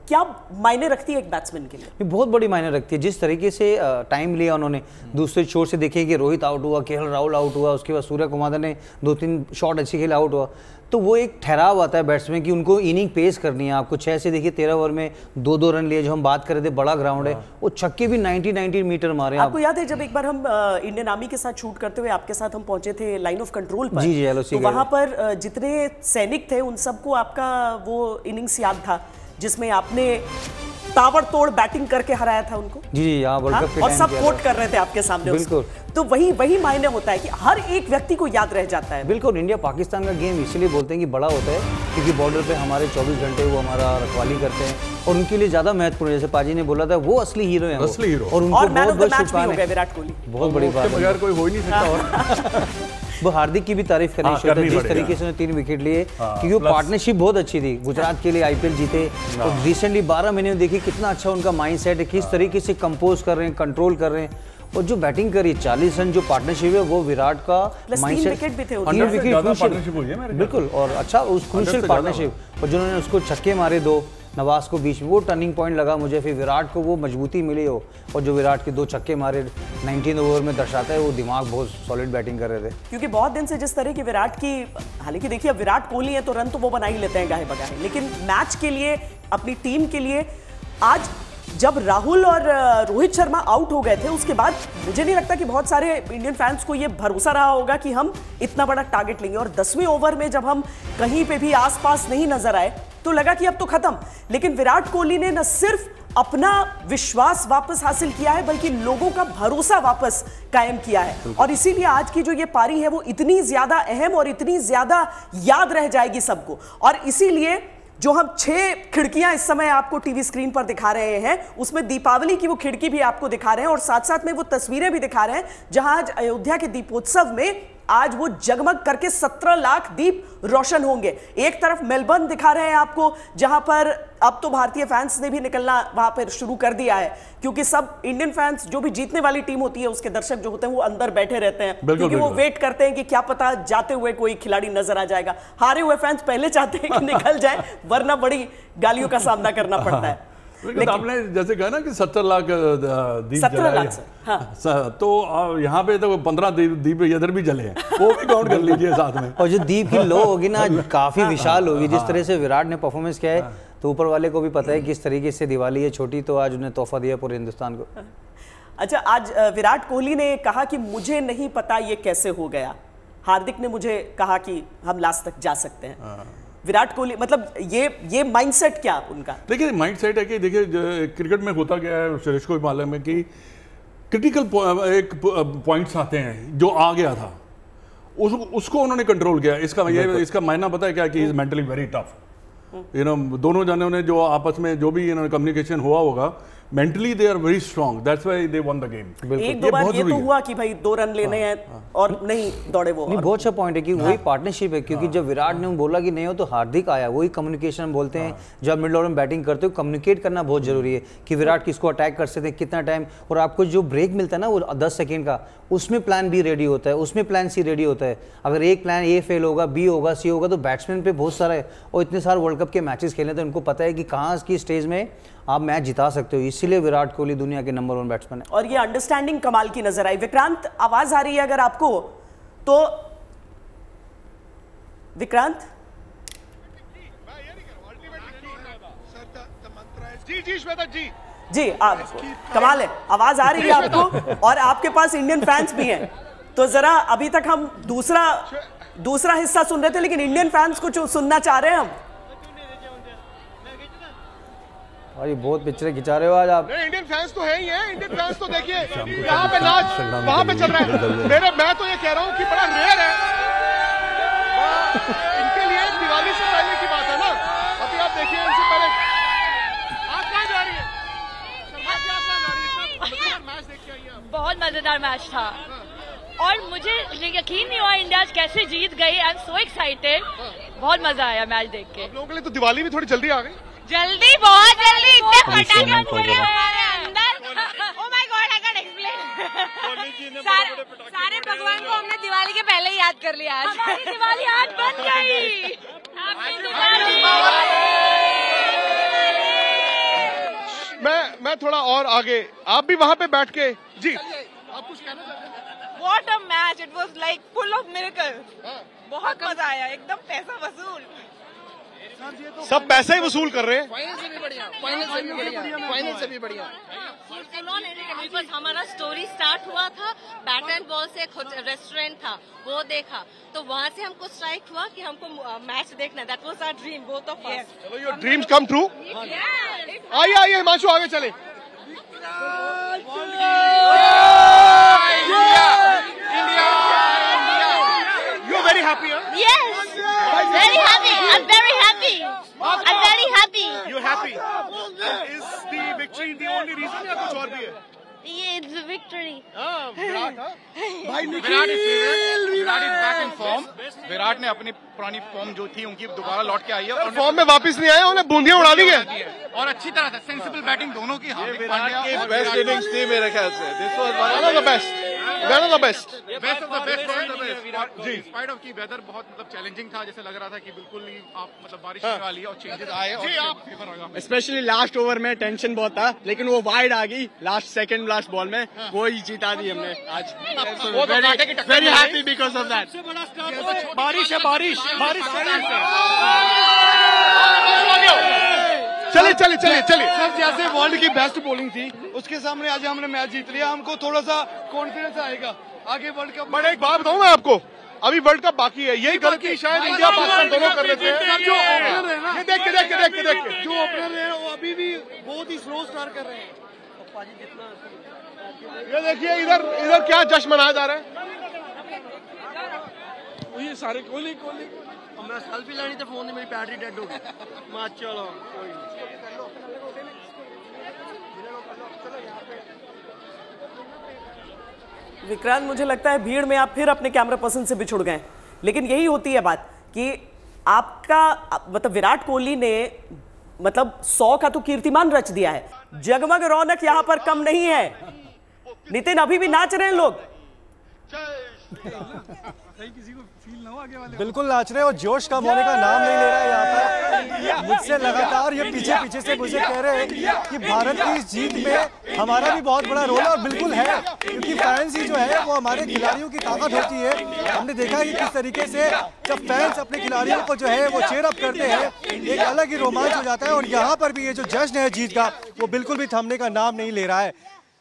क्या मायने रखती है एक बैट्समैन के लिए? बहुत बड़ी मायने रखती है। जिस तरीके से टाइम लिया उन्होंने, दूसरे छोर से देखिए कि रोहित आउट हुआ, केएल राहुल आउट हुआ, उसके बाद सूर्य कुमार ने 2-3 शॉट अच्छे खेले, आउट हुआ, तो वो एक ठहराव आता है बैट्समैन की, उनको इनिंग पेस करनी है। आपको 6 से देखिए 13 ओवर में 2-2 रन लिए, जो हम बात कर रहे थे, बड़ा ग्राउंड है, वो छक्के भी 90 मीटर मारे। आपको याद है जब एक बार हम इंडियन आर्मी के साथ शूट करते हुए आपके साथ हम पहुंचे थे लाइन ऑफ कंट्रोल पर, जी LOC, तो वहां पर जितने सैनिक थे उन सबको आपका वो इनिंग्स याद था जिसमें आपने ताबड़तोड़ बैटिंग करके हराया था उनको। जी यहाँ वर्ल्ड कप के और सब कोट कर रहे थे आपके सामने। बिल्कुल, तो वही मायने होता है कि हर एक व्यक्ति को याद रह जाता है। बिल्कुल, इंडिया पाकिस्तान का गेम इसलिए बोलते हैं कि बड़ा होता है क्योंकि बॉर्डर पे हमारे 24 घंटे वो हमारा रखवाली करते हैं और उनके लिए ज्यादा महत्वपूर्ण, जैसे पाजी ने बोला था, वो असली हीरो हैं, असली हीरो, और उनको बहुत बहुत शुभकामनाएं। विराट कोहली बहुत बड़ी बात है, बगैर कोई हो ही नहीं सकता। और वो हार्दिक की भी तारीफ करनी चाहिए, जिस तरीके से 3 विकेट लिए, क्योंकि वो पार्टनरशिप बहुत अच्छी थी। गुजरात के लिए IPL जीते, तो रिसेंटली 12 महीने में देखिए कितना अच्छा उनका माइंडसेट है, किस तरीके से कंपोज कर रहे हैं, कंट्रोल कर रहे हैं, और जो बैटिंग करी 40 रन जो पार्टनरशिप है वो विराट का माइंडसेट, 3 विकेट भी थे, 3 विकेट बिल्कुल, और अच्छा उस क्रूशियल पार्टनरशिप, और जिन्होंने उसको छक्के मारे 2 नवाज को बीच में, वो टर्निंग पॉइंट लगा मुझे, फिर विराट को वो मजबूती मिली हो, और जो विराट के 2 छक्के मारे 19 ओवर में दर्शाता है वो दिमाग बहुत सॉलिड बैटिंग कर रहे थे। क्योंकि बहुत दिन से जिस तरह की विराट की, हालांकि देखिए अब विराट कोहली है तो रन तो वो बना ही लेते हैं गाहे बगाहे, लेकिन मैच के लिए, अपनी टीम के लिए, आज जब राहुल और रोहित शर्मा आउट हो गए थे उसके बाद मुझे नहीं लगता कि बहुत सारे इंडियन फैंस को ये भरोसा रहा होगा कि हम इतना बड़ा टारगेट लेंगे, और 10वें ओवर में जब हम कहीं पे भी आसपास नहीं नजर आए तो लगा कि अब तो खत्म। लेकिन विराट कोहली ने न सिर्फ अपना विश्वास वापस हासिल किया है बल्कि लोगों का भरोसा वापस कायम किया है, और इसीलिए आज की जो ये पारी है वो इतनी ज्यादा अहम और इतनी ज्यादा याद रह जाएगी सबको। और इसीलिए जो हम 6 खिड़कियां इस समय आपको टीवी स्क्रीन पर दिखा रहे हैं, उसमें दीपावली की वो खिड़की भी आपको दिखा रहे हैं, और साथ साथ में वो तस्वीरें भी दिखा रहे हैं जहां आज अयोध्या के दीपोत्सव में आज वो जगमग करके 17 लाख दीप रोशन होंगे। एक तरफ मेलबर्न दिखा रहे हैं आपको, जहां पर अब तो भारतीय फैंस ने भी निकलना वहां पर शुरू कर दिया है, क्योंकि सब इंडियन फैंस, जो भी जीतने वाली टीम होती है उसके दर्शक जो होते हैं वो अंदर बैठे रहते हैं, क्योंकि वो वेट करते हैं कि क्या पता जाते हुए कोई खिलाड़ी नजर आ जाएगा। हारे हुए फैंस पहले चाहते हैं कि निकल जाए, वरना बड़ी गालियों का सामना करना पड़ता है। लेकिन आपने जैसे कहा ना कि 17 लाख दीप 17 लाख से, हाँ। तो यहाँ पे तो 15 दीप इधर भी जले हैं, वो भी काउंट कर लीजिए साथ में। और जो दीप की लो होगी ना काफी विशाल होगी, जिस तरह से विराट ने परफॉर्मेंस किया है, तो ऊपर वाले को भी पता है किस तरीके से दिवाली है छोटी, तो आज उन्हें तोहफा दिया पूरे हिंदुस्तान को। अच्छा, आज विराट कोहली ने कहा कि मुझे नहीं पता ये कैसे हो गया, हार्दिक ने मुझे कहा कि हम लास्ट तक जा सकते हैं। विराट कोहली, मतलब ये माइंडसेट क्या उनका? देखिए माइंडसेट है कि देखिए क्रिकेट में होता क्या है, सुरेश को भी मालूम है कि क्रिटिकल एक पॉइंट्स आते हैं, जो आ गया था उसको उन्होंने कंट्रोल किया। इसका मायना पता है क्या, कि इज मेंटली वेरी टफ। दोनों जनों ने जो आपस में जो भी इन्होंने कम्युनिकेशन हुआ होगा, mentally they are very strong, that's why they won the game. एक दो बार ये तो हुआ कि भाई 2 रन लेने हैं और नहीं दौड़े वो। नहीं, बहुत अच्छा पॉइंट है कि वही पार्टनरशिप है, क्योंकि जब विराट ने बोला कि नहीं हो तो हार्दिक आया, वही कम्युनिकेशन बोलते हैं। जब मिडिल ऑर्डर में बैटिंग करते हो कम्युनिकेट करना बहुत जरूरी है कि विराट किसको अटैक कर सकते हैं, कितना टाइम, और आपको जो ब्रेक मिलता है ना वो 10 सेकेंड का, उसमें प्लान बी रेडी होता है, उसमें प्लान सी रेडी होता है। अगर एक प्लान ए फेल होगा, बी होगा, सी होगा, तो बैट्समैन पे बहुत सारा है, और इतने सारे वर्ल्ड कप के मैचेस खेले तो उनको पता है कि कहाँ की स्टेज में आप मैच जिता सकते हो। इसीलिए विराट कोहली दुनिया के नंबर 1 बैट्समैन है, और ये अंडरस्टैंडिंग कमाल की नजर आई। विक्रांत, आवाज आ रही है अगर आपको तो? विक्रांत जी श्वेता जी जी, कमाल है, आवाज आ रही है आपको, और आपके पास इंडियन फैंस भी हैं, तो जरा अभी तक हम दूसरा हिस्सा सुन रहे थे, लेकिन इंडियन फैंस को सुनना चाह रहे हैं हम। ये बहुत पिक्चरें खिंचा रहे हो आज आप। नहीं, इंडियन फैंस तो है ही है। इंडियन फैंस तो देखिए यहाँ पे नाच वहां पे चल रहा है। मैं तो ये कह रहा हूँ कि बड़ा रेयर है, इनके लिए दिवाली से पहले की बात है ना। अभी आप देखिए, इनसे पहले आप कहाँ जा रही है? मैच देख के आई हैं? बहुत मजेदार मैच था, और मुझे यकीन नहीं हुआ इंडिया कैसे जीत गई। आई एम सो एक्साइटेड, बहुत मजा आया मैच देख के। आप लोगों के लिए तो दिवाली भी थोड़ी जल्दी आ गई। जल्दी, बहुत जल्दी, इतने पटाखे फूटे हमारे अंदर। Oh my god, I can explain. सारे भगवान को हमने दिवाली के पहले ही याद कर लिया। आज हमारी दिवाली आज बन गई। हैप्पी दिवाली। मैं थोड़ा और आगे, आप भी वहां पे बैठ के जी आप कुछ कहना चाहते हैं? What a match! It was like full of miracle. बहुत मजा आया, एकदम पैसा वसूल। सब पैसे ही वसूल कर रहे हैं। फाइनल से भी बढ़िया, फाइनल से भी बढ़िया। हमारा स्टोरी स्टार्ट हुआ था, बैट एंड बॉल से रेस्टोरेंट था, वो देखा, तो वहाँ से हमको स्ट्राइक हुआ कि हमको मैच देखना। That was our dream, both of us. चलो योर ड्रीम्स कम ट्रू। आइए आइए हिमांशु आगे चले। You're very happy, huh? Yes, very happy. I'm very happy. I'm very happy. You're happy. Is the victory the only reason या कुछ और भी है? Yeah, it's a victory. Virat, हाँ? भाई Virat is back in form. विराट ने अपनी पुरानी फॉर्म जो थी उनकी दोबारा लौट के आई है और फॉर्म में वापस नहीं आए, उन्हें बूंदियां उड़ा दी है और अच्छी तरह से सेंसिबल बैटिंग दोनों की। हार्दिक पांड्या की बेस्ट इनिंग्स थी मेरे ख्याल से। This was one of the best, one of the best, best of the best. जी, स्पाइट ऑफ की वेदर बहुत मतलब चैलेंजिंग था, जैसे लग रहा था कि बिल्कुल ही आप मतलब बारिश होने वाली है और चेंजेस आए और स्पेशली लास्ट ओवर में टेंशन बहुत था, लेकिन वो वाइड आ गई लास्ट बॉल में, वो ही जीता दी हमने आज। Very happy because of that. बारिश है, बारिश चलिए चलिए चलिए चलिए। सर जैसे वर्ल्ड की बेस्ट बॉलिंग थी उसके सामने आज हमने मैच जीत लिया, हमको थोड़ा सा कॉन्फिडेंस आएगा आगे वर्ल्ड कप। बट एक बात बताऊं मैं आपको, अभी वर्ल्ड कप बाकी है, यही गलती शायद इंडिया पाकिस्तान दोनों कर लेते हैं। जो ओपनर है ना, ये देख के जो ओपनर है वो अभी भी बहुत ही स्लो स्टार्ट कर रहे हैं। ये देखिए इधर क्या जश्न मनाया जा रहा है। ये सारे कोहली मैं सेल्फी लेनी तो फोन में मेरी बैटरी डेड हो गई। चलो विक्रांत, मुझे लगता है भीड़ में आप फिर अपने कैमरा पर्सन से बिछुड़ गए, लेकिन यही होती है बात कि आपका मतलब विराट कोहली ने मतलब 100 का तो कीर्तिमान रच दिया है। जगमग रौनक यहां पर कम नहीं है। नितिन, अभी भी नाच रहे हैं लोग। किसी को फील ना हो आगे वाले? बिल्कुल नाच रहे हैं और जोश कम होने का नाम नहीं ले रहा है यहाँ पर। मुझसे लगातार ये पीछे से मुझे कह रहे हैं कि भारत की इस जीत में हमारा भी बहुत बड़ा रोल है, और बिल्कुल है, क्योंकि फैंस ही जो है वो हमारे खिलाड़ियों की ताकत होती है। हमने देखा है कि किस तरीके से जब फैंस अपने खिलाड़ियों को जो है वो चीयर अप करते हैं, एक अलग ही रोमांच हो जाता है। और यहाँ पर भी ये जो जश्न है जीत का, वो बिल्कुल भी थमने का नाम नहीं ले रहा है।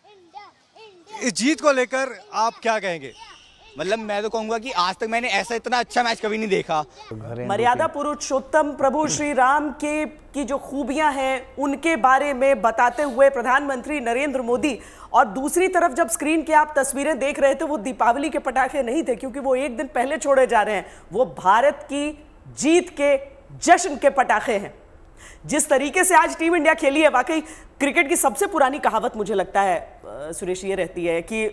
इस जीत को लेकर आप क्या कहेंगे? मतलब मैं तो कहूंगा कि आज तक मैंने ऐसा इतना अच्छा मैच कभी नहीं देखा। मर्यादा पुरुषोत्तम प्रभु श्री राम की जो खूबियां हैं उनके बारे में बताते हुए प्रधानमंत्री नरेंद्र मोदी, और दूसरी तरफ जब स्क्रीन की आप तस्वीरें देख रहे थे वो दीपावली के पटाखे नहीं थे, क्योंकि वो एक दिन पहले छोड़े जा रहे हैं। वो भारत की जीत के जश्न के पटाखे हैं। जिस तरीके से आज टीम इंडिया खेली है, वाकई क्रिकेट की सबसे पुरानी कहावत मुझे लगता है सुरेश ये रहती है कि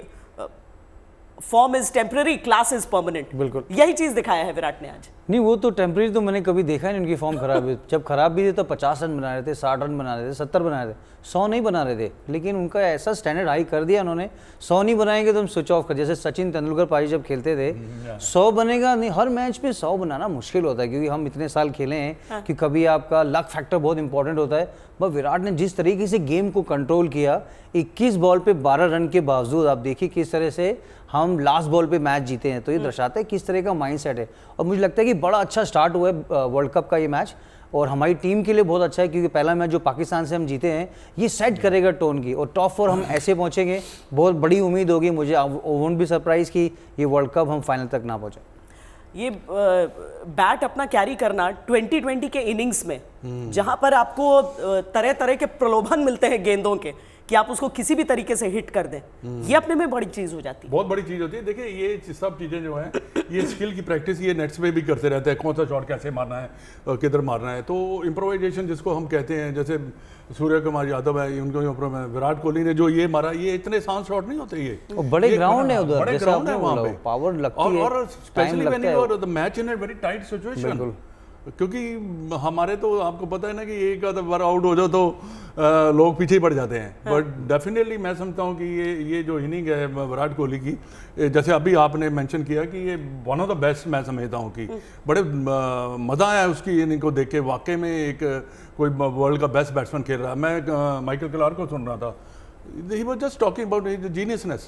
form is temporary, class is permanent. बिल्कुल यही चीज दिखाया है विराट ने आज। नहीं, वो तो टेम्पररी तो मैंने कभी देखा नहीं। उनकी फॉर्म खराब है, जब खराब भी थे तो 50 रन बना रहे थे, 60 रन बना रहे थे, 70 बना रहे थे, 100 नहीं बना रहे थे। लेकिन उनका ऐसा स्टैंडर्ड हाई कर दिया उन्होंने, 100 नहीं बनाएंगे तो हम स्विच ऑफ कर। जैसे सचिन तेंदुलकर पाजी जब खेलते थे 100 बनेगा नहीं, हर मैच में 100 बनाना मुश्किल होता है, क्योंकि हम इतने साल खेले हैं कि कभी आपका लक फैक्टर बहुत इंपॉर्टेंट होता है। बट विराट ने जिस तरीके से गेम को कंट्रोल किया, 21 बॉल पे 12 रन के बावजूद आप देखिए किस तरह से हम लास्ट बॉल पे मैच जीते हैं, तो ये दर्शाता है किस तरह का माइंडसेट है। और मुझे लगता है कि बड़ा अच्छा स्टार्ट हुआ है वर्ल्ड कप का ये मैच, और हमारी टीम के लिए बहुत अच्छा है, क्योंकि पहला मैच जो पाकिस्तान से हम जीते हैं ये सेट करेगा टोन की, और टॉप 4 हम ऐसे पहुंचेंगे, बहुत बड़ी उम्मीद होगी मुझे। वोंट बी सरप्राइज कि ये वर्ल्ड कप हम फाइनल तक ना पहुंचे। ये बैट अपना कैरी करना 2020 के इनिंग्स में, जहां पर आपको तरह तरह के प्रलोभन मिलते हैं गेंदों के कि आप उसको किसी भी तरीके से हिट कर दें, ये अपने में बड़ी चीज हो जाती है, बहुत बड़ी चीज होती है। देखिए ये सब चीजें जो हैं ये स्किल की प्रैक्टिस ये नेट्स पे भी करते रहते हैं, कौन सा शॉट कैसे मारना है, किधर मारना है। तो इम्प्रोवाइजेशन जिसको हम कहते हैं, जैसे सूर्य कुमार यादव है, उनको विराट कोहली ने जो ये मारा, ये इतने आसान शॉट नहीं होते। ये बड़े ग्राउंड है उधर, बड़े ग्राउंड है वहाँ पे, पावर लगती है, और specially when you are the match in a very tight situation. क्योंकि हमारे तो आपको पता है ना कि एक आधा बार आउट हो जाओ तो लोग पीछे ही पड़ जाते हैं। बट डेफिनेटली मैं समझता हूँ कि ये जो इनिंग है विराट कोहली की, जैसे अभी आपने मेंशन किया कि ये वन ऑफ द बेस्ट मैं समझता हूँ कि बड़े मज़ा आया उसकी इनिंग को देख के। वाकई में एक कोई वर्ल्ड का बेस्ट बैट्समैन खेल रहा है। मैं माइकल क्लार्क को सुन रहा था, he was just talking about geniusness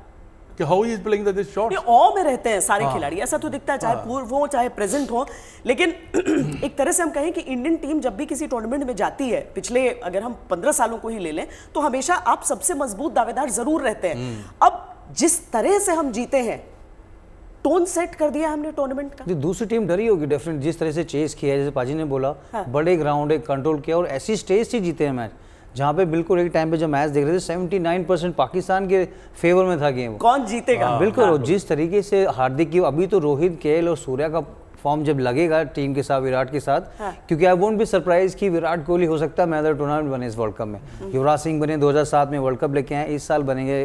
कि how he is playing this shot. Awe में रहते हैं सारे खिलाड़ी, ऐसा तो दिखता है, चाहे पूर्व हो चाहे प्रेजेंट हो। लेकिन एक तरह से हम कहें कि इंडियन टीम जब भी किसी टूर्नामेंट में जाती है, पिछले अगर हम 15 सालों को ही ले लें, तो हमेशा आप सबसे मजबूत दावेदार जरूर रहते हैं। अब जिस तरह से हम जीते हैं, टोन सेट कर दिया हमने टूर्नामेंट का। दूसरी टीम डरी होगी डेफिनेट, जिस तरह से चेस किया है, जैसे पाजी ने बोला, बड़े ग्राउंड है, कंट्रोल किया और ऐसी स्टेज से जीते हैं मैच जहाँ पे बिल्कुल एक टाइम पे जब मैच देख रहे थे 79% पाकिस्तान के फेवर में था गेम। कौन जीतेगा? बिल्कुल। जिस तरीके से हार्दिक की, अभी तो रोहित, केएल और सूर्या का फॉर्म जब लगेगा टीम के साथ, विराट के साथ, क्योंकि आई वोंट बी सरप्राइज कि विराट कोहली हो सकता है मैन ऑफ द टूर्नामेंट बने इस वर्ल्ड कप में। युवराज सिंह बने 2007 में, वर्ल्ड कप लेके आए, इस साल बनेंगे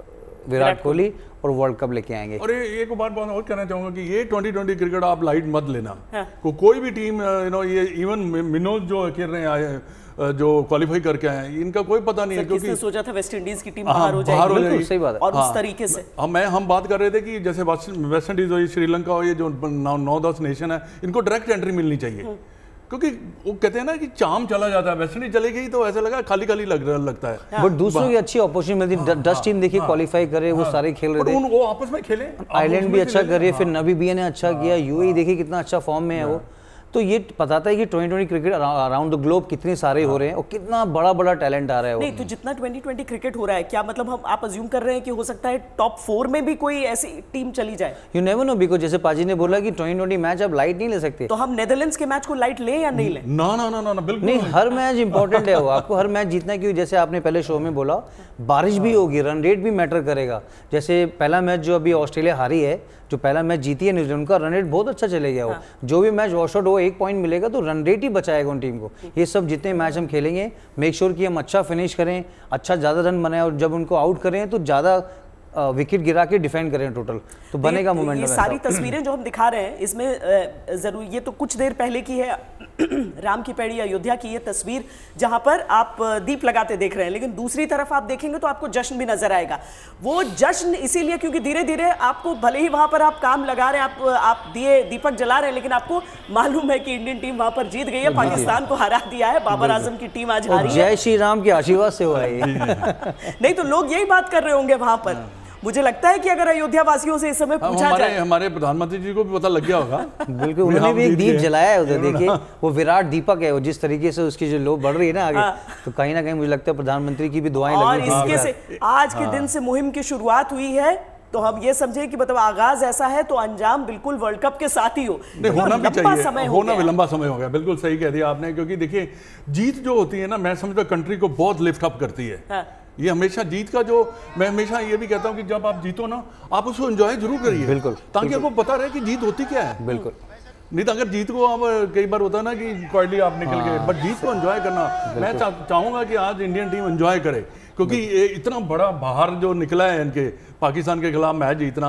विराट कोहली और वर्ल्ड कप लेके आएंगे। और एक बात और कहना चाहूंगा कि ये 2020 क्रिकेट आप लाइट मत लेना। कोई भी टीम ये इवन मिनोज जो खेल रहे हैं, जो क्वालिफाई करके आए हैं, इनका कोई पता नहीं है, क्योंकि सोचा था वेस्ट इंडीज की टीम बाहर हो जाएगी। सही बात है। और उस तरीके से हम बात कर रहे थे कि जैसे वेस्ट इंडीज हो, श्रीलंका हो, ये जो 9-10 नेशन है, इनको डायरेक्ट एंट्री मिलनी चाहिए। क्योंकि वो कहते हैं ना कि चाम चला जाता है, वेस्ट इंडीज चले गई तो ऐसा लगा खाली खाली लगता है। बट दूसरों की अच्छी अपॉर्चुनिटी मिलती, 10 टीम देखिए क्वालिफाई करे, वो सारे खेल रहे थे, वो आपस में खेले, आयरलैंड भी अच्छा कर रही है, फिर नामीबिया ने अच्छा किया, यूएई देखिए कितना अच्छा फॉर्म में है वो। तो ये बताता है कि 2020 क्रिकेट अराउंड द ग्लोब कितने सारे हो रहे हैं और कितना बड़ा बड़ा टैलेंट आ रहा है वो। नहीं तो जितना 2020 क्रिकेट हो रहा है, क्या मतलब आप अज्यूम कर रहे हैं कि हो सकता है टॉप 4 में भी कोई ऐसी टीम चली जाए? यू नेवर नो, बिकॉज़ जैसे पाजी ने बोला कि 2020 मैच आप लाइट नहीं ले सकते। तो हम नेदरलैंड्स के मैच को लाइट लें या नहीं लें? ना बिल्कुल नहीं, हर मैच इंपॉर्टेंट है वो, आपको हर मैच जीतना है। क्योंकि जैसे आपने पहले शो में बोला, बारिश भी होगी, रन रेट भी मैटर करेगा। जैसे पहला मैच जो अभी ऑस्ट्रेलिया हारी है, जो पहला मैच जीती है न्यूजीलैंड, उनका रन रेट बहुत अच्छा चले गया वो। जो भी मैच वॉश आउट हो 1 पॉइंट मिलेगा तो रन रेट ही बचाएगा उन टीम को। ये सब जितने मैच हम खेलेंगे, मेक श्योर कि हम अच्छा फिनिश करें, अच्छा ज़्यादा रन बनाएं, और जब उनको आउट करें तो ज़्यादा विकेट गिरा के डिफेंड करें टोटल, तो बनेगा मोमेंटम। ये सारी तस्वीरें जो हम दिखा रहे हैं, इसमें जरूर ये तो कुछ देर पहले की है, राम की पैड़ी अयोध्या की ये तस्वीर, जहां पर आप दीप लगाते देख रहे हैं। लेकिन दूसरी तरफ आप देखेंगे तो आपको जश्न भी नजर आएगा। वो जश्न इसीलिए क्योंकि धीरे धीरे आपको, भले ही वहां पर आप काम लगा रहे हैं, आप दीपक जला रहे हैं, लेकिन आपको मालूम है कि इंडियन टीम वहां पर जीत गई है, पाकिस्तान को हरा दिया है, बाबर आजम की टीम आज हारी है। जय श्री राम के आशीर्वाद से हुआ है। नहीं तो लोग यही बात कर रहे होंगे वहां पर। मुझे लगता है कि अगर अयोध्या वासियों से इस समय पूछा जाए, हमारे प्रधानमंत्री जी को भी पता लग गया होगा। बिल्कुल, उन्होंने भी एक दीप जलाया है उधर, देखिए वो विराट दीपक है, वो जिस तरीके से उसकी जो लो बढ़ रही है ना आगे, तो कहीं ना कहीं मुझे लगता है प्रधानमंत्री की भी दुआएं और इसके से आज के दिन से मुहिम की शुरुआत हुई है, तो हम ये समझे कि मतलब आगाज ऐसा है तो अंजाम बिल्कुल वर्ल्ड कप के साथ ही हो। होना भी चाहिए, होना भी लंबा समय हो गया। बिल्कुल सही कह दिया आपने, क्योंकि देखिए जीत जो होती है ना, मैं समझता हूं कंट्री को बहुत लिफ्ट अप करती है। ये हमेशा जीत का जो, मैं हमेशा ये भी कहता हूं कि जब आप जीतो ना, आप उसको एंजॉय जरूर करिए, बिल्कुल, ताकि आपको पता रहे कि जीत होती क्या है। बिल्कुल, नहीं तो अगर जीत को आप, कई बार होता है ना कि क्वाइटली आप निकल गए, बट जीत को एंजॉय करना, मैं चाहूंगा कि आज इंडियन टीम एंजॉय करे, क्योंकि इतना बड़ा बाहर जो निकला है इनके पाकिस्तान के खिलाफ मैच जीतना,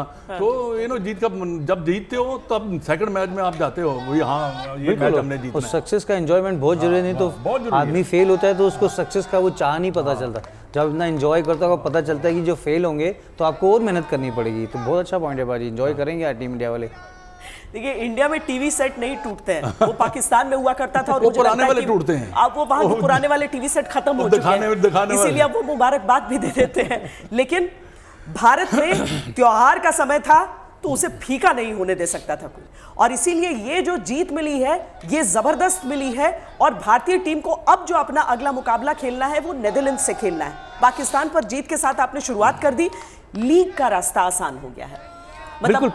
तो जीत का, जब जीतते हो तब सेकंड मैच में आप जाते हो, वही हाँ ये मैच हमने जीतना है। सक्सेस का एंजॉयमेंट बहुत जरूरी, नहीं तो आदमी फेल होता है तो उसको सक्सेस का वो चाह नहीं पता चलता। जब इतना एंजॉय करता है, पता चलता है कि जो फेल होंगे तो आपको और मेहनत करनी पड़ेगी। तो बहुत अच्छा पॉइंट है भाई, एंजॉय करेंगे टीम इंडिया वाले। देखिए, इंडिया में टीवी सेट नहीं टूटते हैं, वो पाकिस्तान में हुआ करता था, और वो पुराने वाले टूटते हैं। अब वो वहां के पुराने वाले टीवी सेट खत्म हो चुके हैं, इसीलिए अब वो मुबारकबाद भी दे देते हैं। लेकिन भारत में त्योहार का समय था तो उसे फीका नहीं होने दे सकता था कोई, और इसीलिए ये जो जीत मिली है ये जबरदस्त मिली है। और भारतीय टीम को अब जो अपना अगला मुकाबला खेलना है वो नेदरलैंड से खेलना है। पाकिस्तान पर जीत के साथ आपने शुरुआत कर दी, लीग का रास्ता आसान हो गया है। बिल्कुल,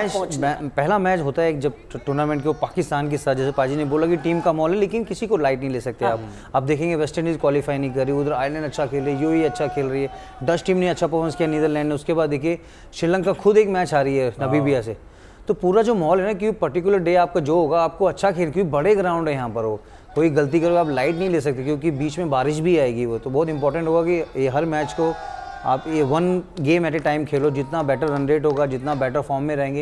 पहला मैच होता है जब टूर्नामेंट के पाकिस्तान के साथ, जैसे पाजी ने बोला कि टीम का मॉल है, लेकिन किसी को लाइट नहीं ले सकते आप देखेंगे वेस्ट इंडीज क्वालिफाई नहीं कर रही, उधर आयरलैंड अच्छा खेल रही है, यूएई अच्छा खेल रही है, डच टीम ने अच्छा परफॉर्मेंस किया नीदरलैंड ने, उसके बाद देखिए श्रीलंका खुद एक मैच हारी है नामीबिया से। तो पूरा जो मॉल है ना, क्योंकि पर्टिकुलर डे आपका जो होगा आपको अच्छा खेल, क्योंकि बड़े ग्राउंड है यहाँ पर, वो कोई गलती करोगे आप लाइट नहीं ले सकते, क्योंकि बीच में बारिश भी आएगी। वो तो बहुत इंपॉर्टेंट होगा कि ये हर मैच को आप ये 1 गेम एट ए टाइम खेलो, जितना बेटर रन रेट होगा, जितना बेटर फॉर्म में रहेंगे,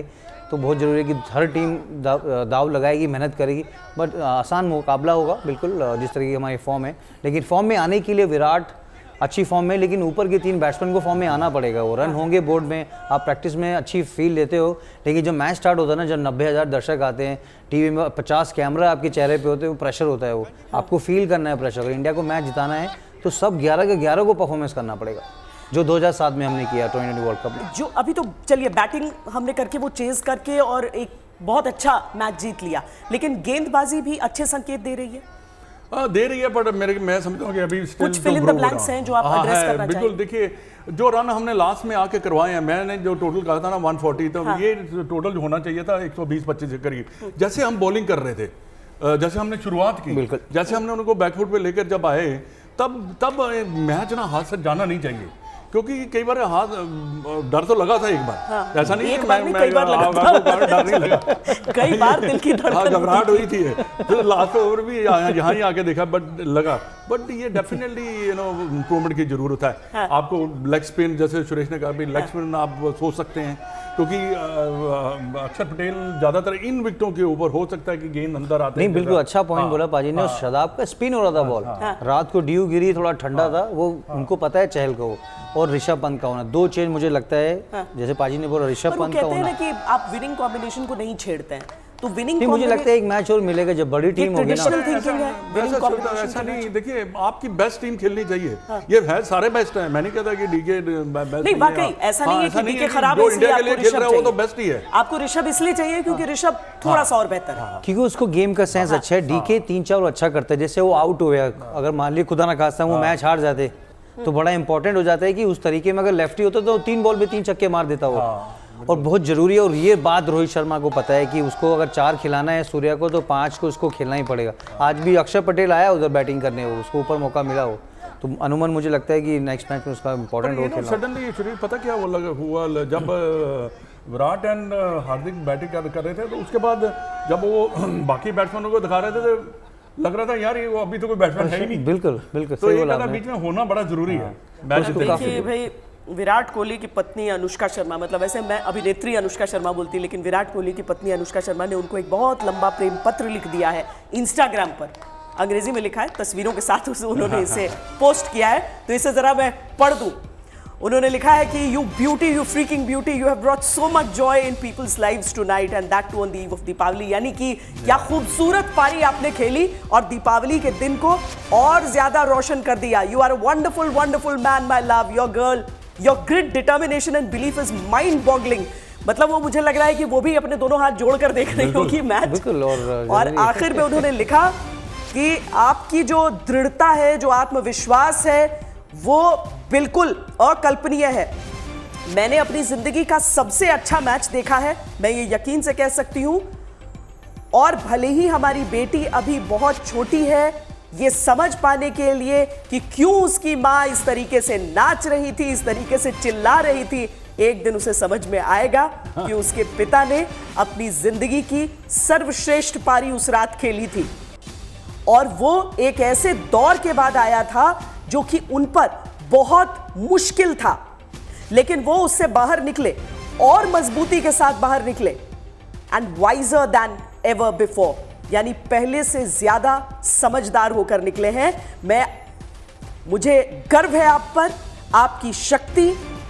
तो बहुत ज़रूरी है कि हर टीम दाव लगाएगी, मेहनत करेगी, बट आसान मुकाबला होगा बिल्कुल जिस तरीके की हमारी फॉर्म है। लेकिन फॉर्म में आने के लिए विराट अच्छी फॉर्म में, लेकिन ऊपर के 3 बैट्समैन को फॉर्म में आना पड़ेगा। वो रन होंगे बोर्ड में, आप प्रैक्टिस में अच्छी फील लेते हो, लेकिन जब मैच स्टार्ट होता है ना, जब 90,000 दर्शक आते हैं, टीवी में 50 कैमरा आपके चेहरे पे होते हैं, वो प्रेशर होता है, वो आपको फील करना है प्रेशर। अगर इंडिया को मैच जिताना है तो सब 11 के 11 को परफॉर्मेंस करना पड़ेगा, जो 2007 में हमने किया T20 वर्ल्ड कप में। जो अभी तो चलिए बैटिंग हमने करके वो चेज करके और एक बहुत अच्छा मैच जीत लिया, लेकिन गेंदबाजी भी अच्छे संकेत दे रही है। दे रही है, बट मैं समझता हूँ कि अभी कुछ फिल इन द ब्लैंक्स हैं जो आप एड्रेस करना चाहिए। बिल्कुल, देखिए जो रन हमने लास्ट में आके करवाए हैं, मैंने जो टोटल कहा था ना 140, तो ये टोटल होना चाहिए था 120-25 के करीब। जैसे हम बॉलिंग कर रहे थे, जैसे हमने शुरुआत की, जैसे हमने उनको बैकफुट पे लेकर जब आए, तब मैच ना हाथ से जाना नहीं चाहिए, क्योंकि कई बार हाथ डर तो लगा था एक बार। हाँ, ऐसा नहीं एक बार कई बार डर नहीं लगा, कई बार दिल की धड़कन घबराहट हुई थी। तो लास्ट ओवर भी यहाँ ही आके देखा, बट लगा, बट ये डेफिनेटली इम्प्रूवमेंट की जरूरत है। हाँ। आपको लेग स्पिन, जैसे सुरेश ने कहा, लेग स्पिन आप सोच सकते हैं, क्योंकि अक्षर पटेल ज्यादातर इन विकेटों के ऊपर हो सकता है कि गेंद अंदर आते। नहीं, बिल्कुल अच्छा पॉइंट बोला पाजी ने। शादाब का स्पिन हो रहा था बॉल, रात को ड्यू गिरी, थोड़ा ठंडा था, वो उनको पता है चहल को, और ऋषभ पंत का होना, 2 चेंज मुझे लगता है, जैसे पाजी ने बोला ऋषभ पंत का होना। कि आप विनिंग कॉम्बिनेशन को नहीं छेड़ते हैं, तो विनिंग मुझे लगता है एक मैच और मिलेगा जब बड़ी टीम होगी ना। ऐसा नहीं, देखिए आपकी बेस्ट टीम खेलनी चाहिए। ये है सारे बेस्ट हैं, मैं नहीं कहता कि डीके नहीं, वाकई ऐसा नहीं है कि डीके खराब है इंडिया के लिए खेल रहा है वो तो बेस्ट ही है। आपको ऋषभ इसलिए चाहिए क्योंकि ऋषभ थोड़ा सा और बेहतर है, क्योंकि उसको गेम का सेंस अच्छा है। डीके 3-4 अच्छा करता है, जैसे वो आउट हो गया, अगर मान ली खुदा ना खास्ता वो मैच हार जाते तो बड़ा इंपॉर्टेंट हो जाता है कि उस तरीके में अगर लेफ्टी होता तो 3 बॉल में 3 छक्के मार देता वो। और बहुत जरूरी है, और ये बात रोहित शर्मा को पता है कि उसको अगर 4 खिलाना है सूर्या को, तो 5 को उसको खेलना ही पड़ेगा। आज भी अक्षर पटेल आया उधर बैटिंग करने, हो उसको ऊपर मौका मिला हो, तो अनुमान मुझे लगता है कि नेक्स्ट मैच में उसका इंपॉर्टेंट रोल खेलना। सडनली शरीर पता क्या हुआ जब विराट एंड हार्दिक बैटिंग कर रहे थे, तो उसके बाद जब वो बाकी बैट्समैनों को दिखा रहे थे, तो लग रहा था यार ये वो अभी तो कोई बैट्समैन है ही नहीं। बिल्कुल बिल्कुल, तो ये कहना बीच में होना बड़ा जरूरी है। देखिए भाई, विराट कोहली की पत्नी अनुष्का शर्मा, मतलब वैसे मैं अभिनेत्री अनुष्का शर्मा बोलती, लेकिन विराट कोहली की पत्नी अनुष्का शर्मा ने उनको एक बहुत लंबा प्रेम पत्र लिख दिया है इंस्टाग्राम पर। अंग्रेजी में लिखा है, तस्वीरों के साथ उन्होंने इसे पोस्ट किया है, तो इसे जरा मैं पढ़ दूं। उन्होंने लिखा है कि you beauty, you freaking beauty, you have brought so much joy in people's lives tonight and that too on the eve of Deepavali. यानी कि क्या खूबसूरत पारी आपने खेली और दीपावली के दिन को और ज्यादा रोशन कर दिया। You are a wonderful wonderful man my love, your girl, your grit determination and belief is mind boggling. मतलब वो मुझे लग रहा है कि वो भी अपने दोनों हाथ जोड़कर देख रही होगी मैच। और आखिर में उन्होंने लिखा कि आपकी जो दृढ़ता है, जो आत्मविश्वास है, वो बिल्कुल अकल्पनीय है। मैंने अपनी जिंदगी का सबसे अच्छा मैच देखा है, मैं ये यकीन से कह सकती हूं। और भले ही हमारी बेटी अभी बहुत छोटी है, ये समझ पाने के लिए कि क्यों उसकी मां इस तरीके से नाच रही थी, इस तरीके से चिल्ला रही थी, एक दिन उसे समझ में आएगा कि उसके पिता ने अपनी जिंदगी की सर्वश्रेष्ठ पारी उस रात खेली थी। और वो एक ऐसे दौर के बाद आया था जो कि उन पर बहुत मुश्किल था, लेकिन वो उससे बाहर निकले और मजबूती के साथ बाहर निकले, and wiser than ever before, यानी पहले से ज्यादा समझदार होकर निकले हैं। मुझे गर्व है आप पर, आपकी शक्ति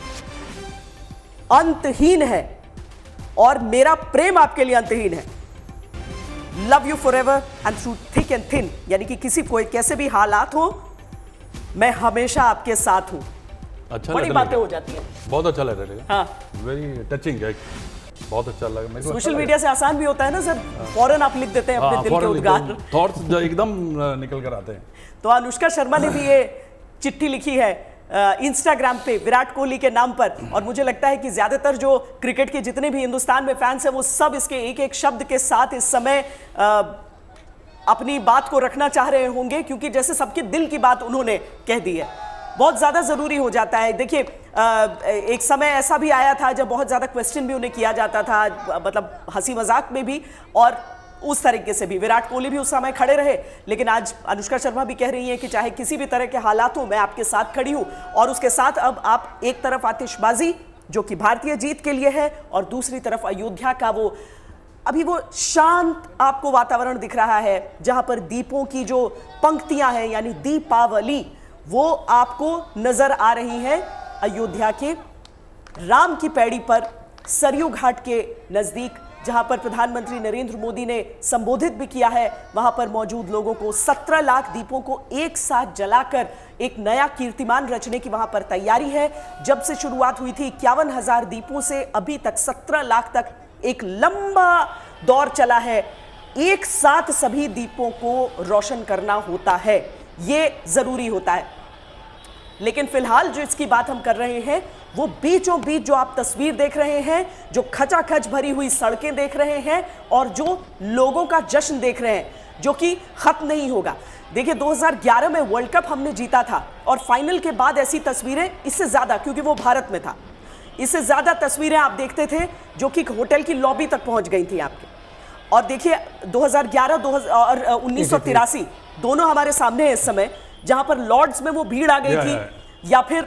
अंतहीन है और मेरा प्रेम आपके लिए अंतहीन है। Love you forever and through thick and thin, यानी कि किसी कोई कैसे भी हालात हो, मैं हमेशा आपके साथ हूं। अच्छा, बड़ी बातें हो जाती हैं। बहुत अच्छा लग रहा है। हाँ, वेरी टचिंग है, बहुत अच्छा लगा। सोशल मीडिया से आसान भी होता है ना सर, फौरन आप लिख देते हैं अपने दिल के उद्गार, थॉट्स एकदम निकल कर आते हैं। तो अनुष्का शर्मा ने भी ये चिट्ठी लिखी है इंस्टाग्राम पे विराट कोहली के नाम पर, और मुझे लगता है कि ज्यादातर जो क्रिकेट के जितने भी हिंदुस्तान में फैंस हैं, वो सब इसके एक एक शब्द के साथ इस समय अपनी बात को रखना चाह रहे होंगे, क्योंकि जैसे सबके दिल की बात उन्होंने कह दी है। बहुत ज़्यादा ज़रूरी हो जाता है। देखिए, एक समय ऐसा भी आया था जब बहुत ज़्यादा क्वेश्चन भी उन्हें किया जाता था, मतलब हंसी मजाक में भी और उस तरीके से भी। विराट कोहली भी उस समय खड़े रहे, लेकिन आज अनुष्का शर्मा भी कह रही हैं कि चाहे किसी भी तरह के हालात हो, मैं आपके साथ खड़ी हूँ। और उसके साथ अब आप एक तरफ आतिशबाजी, जो कि भारतीय जीत के लिए है, और दूसरी तरफ अयोध्या का वो अभी वो शांत आपको वातावरण दिख रहा है, जहां पर दीपों की जो पंक्तियां हैं यानी दीपावली वो आपको नजर आ रही है अयोध्या के राम की पैड़ी पर सरयू घाट के नजदीक, जहां पर प्रधानमंत्री नरेंद्र मोदी ने संबोधित भी किया है। वहां पर मौजूद लोगों को 17 लाख दीपों को एक साथ जलाकर एक नया कीर्तिमान रचने की वहां पर तैयारी है। जब से शुरुआत हुई थी 51,000 दीपों से अभी तक 17 लाख तक एक लंबा दौर चला है। एक साथ सभी दीपों को रोशन करना होता है, ये जरूरी होता है। लेकिन फिलहाल जो इसकी बात हम कर रहे हैं वो बीचों बीच जो आप तस्वीर देख रहे हैं, जो खचाखच भरी हुई सड़कें देख रहे हैं और जो लोगों का जश्न देख रहे हैं, जो कि खत्म नहीं होगा। देखिए 2011 में वर्ल्ड कप हमने जीता था और फाइनल के बाद ऐसी तस्वीरें इससे ज्यादा, क्योंकि वो भारत में था, इससे ज्यादा तस्वीरें आप देखते थे जो कि होटल की लॉबी तक पहुंच गई थी आपके। और देखिए 2011 और 1983 दोनों हमारे सामने हैं इस समय, जहां पर लॉर्ड्स में वो भीड़ आ गई थी, या फिर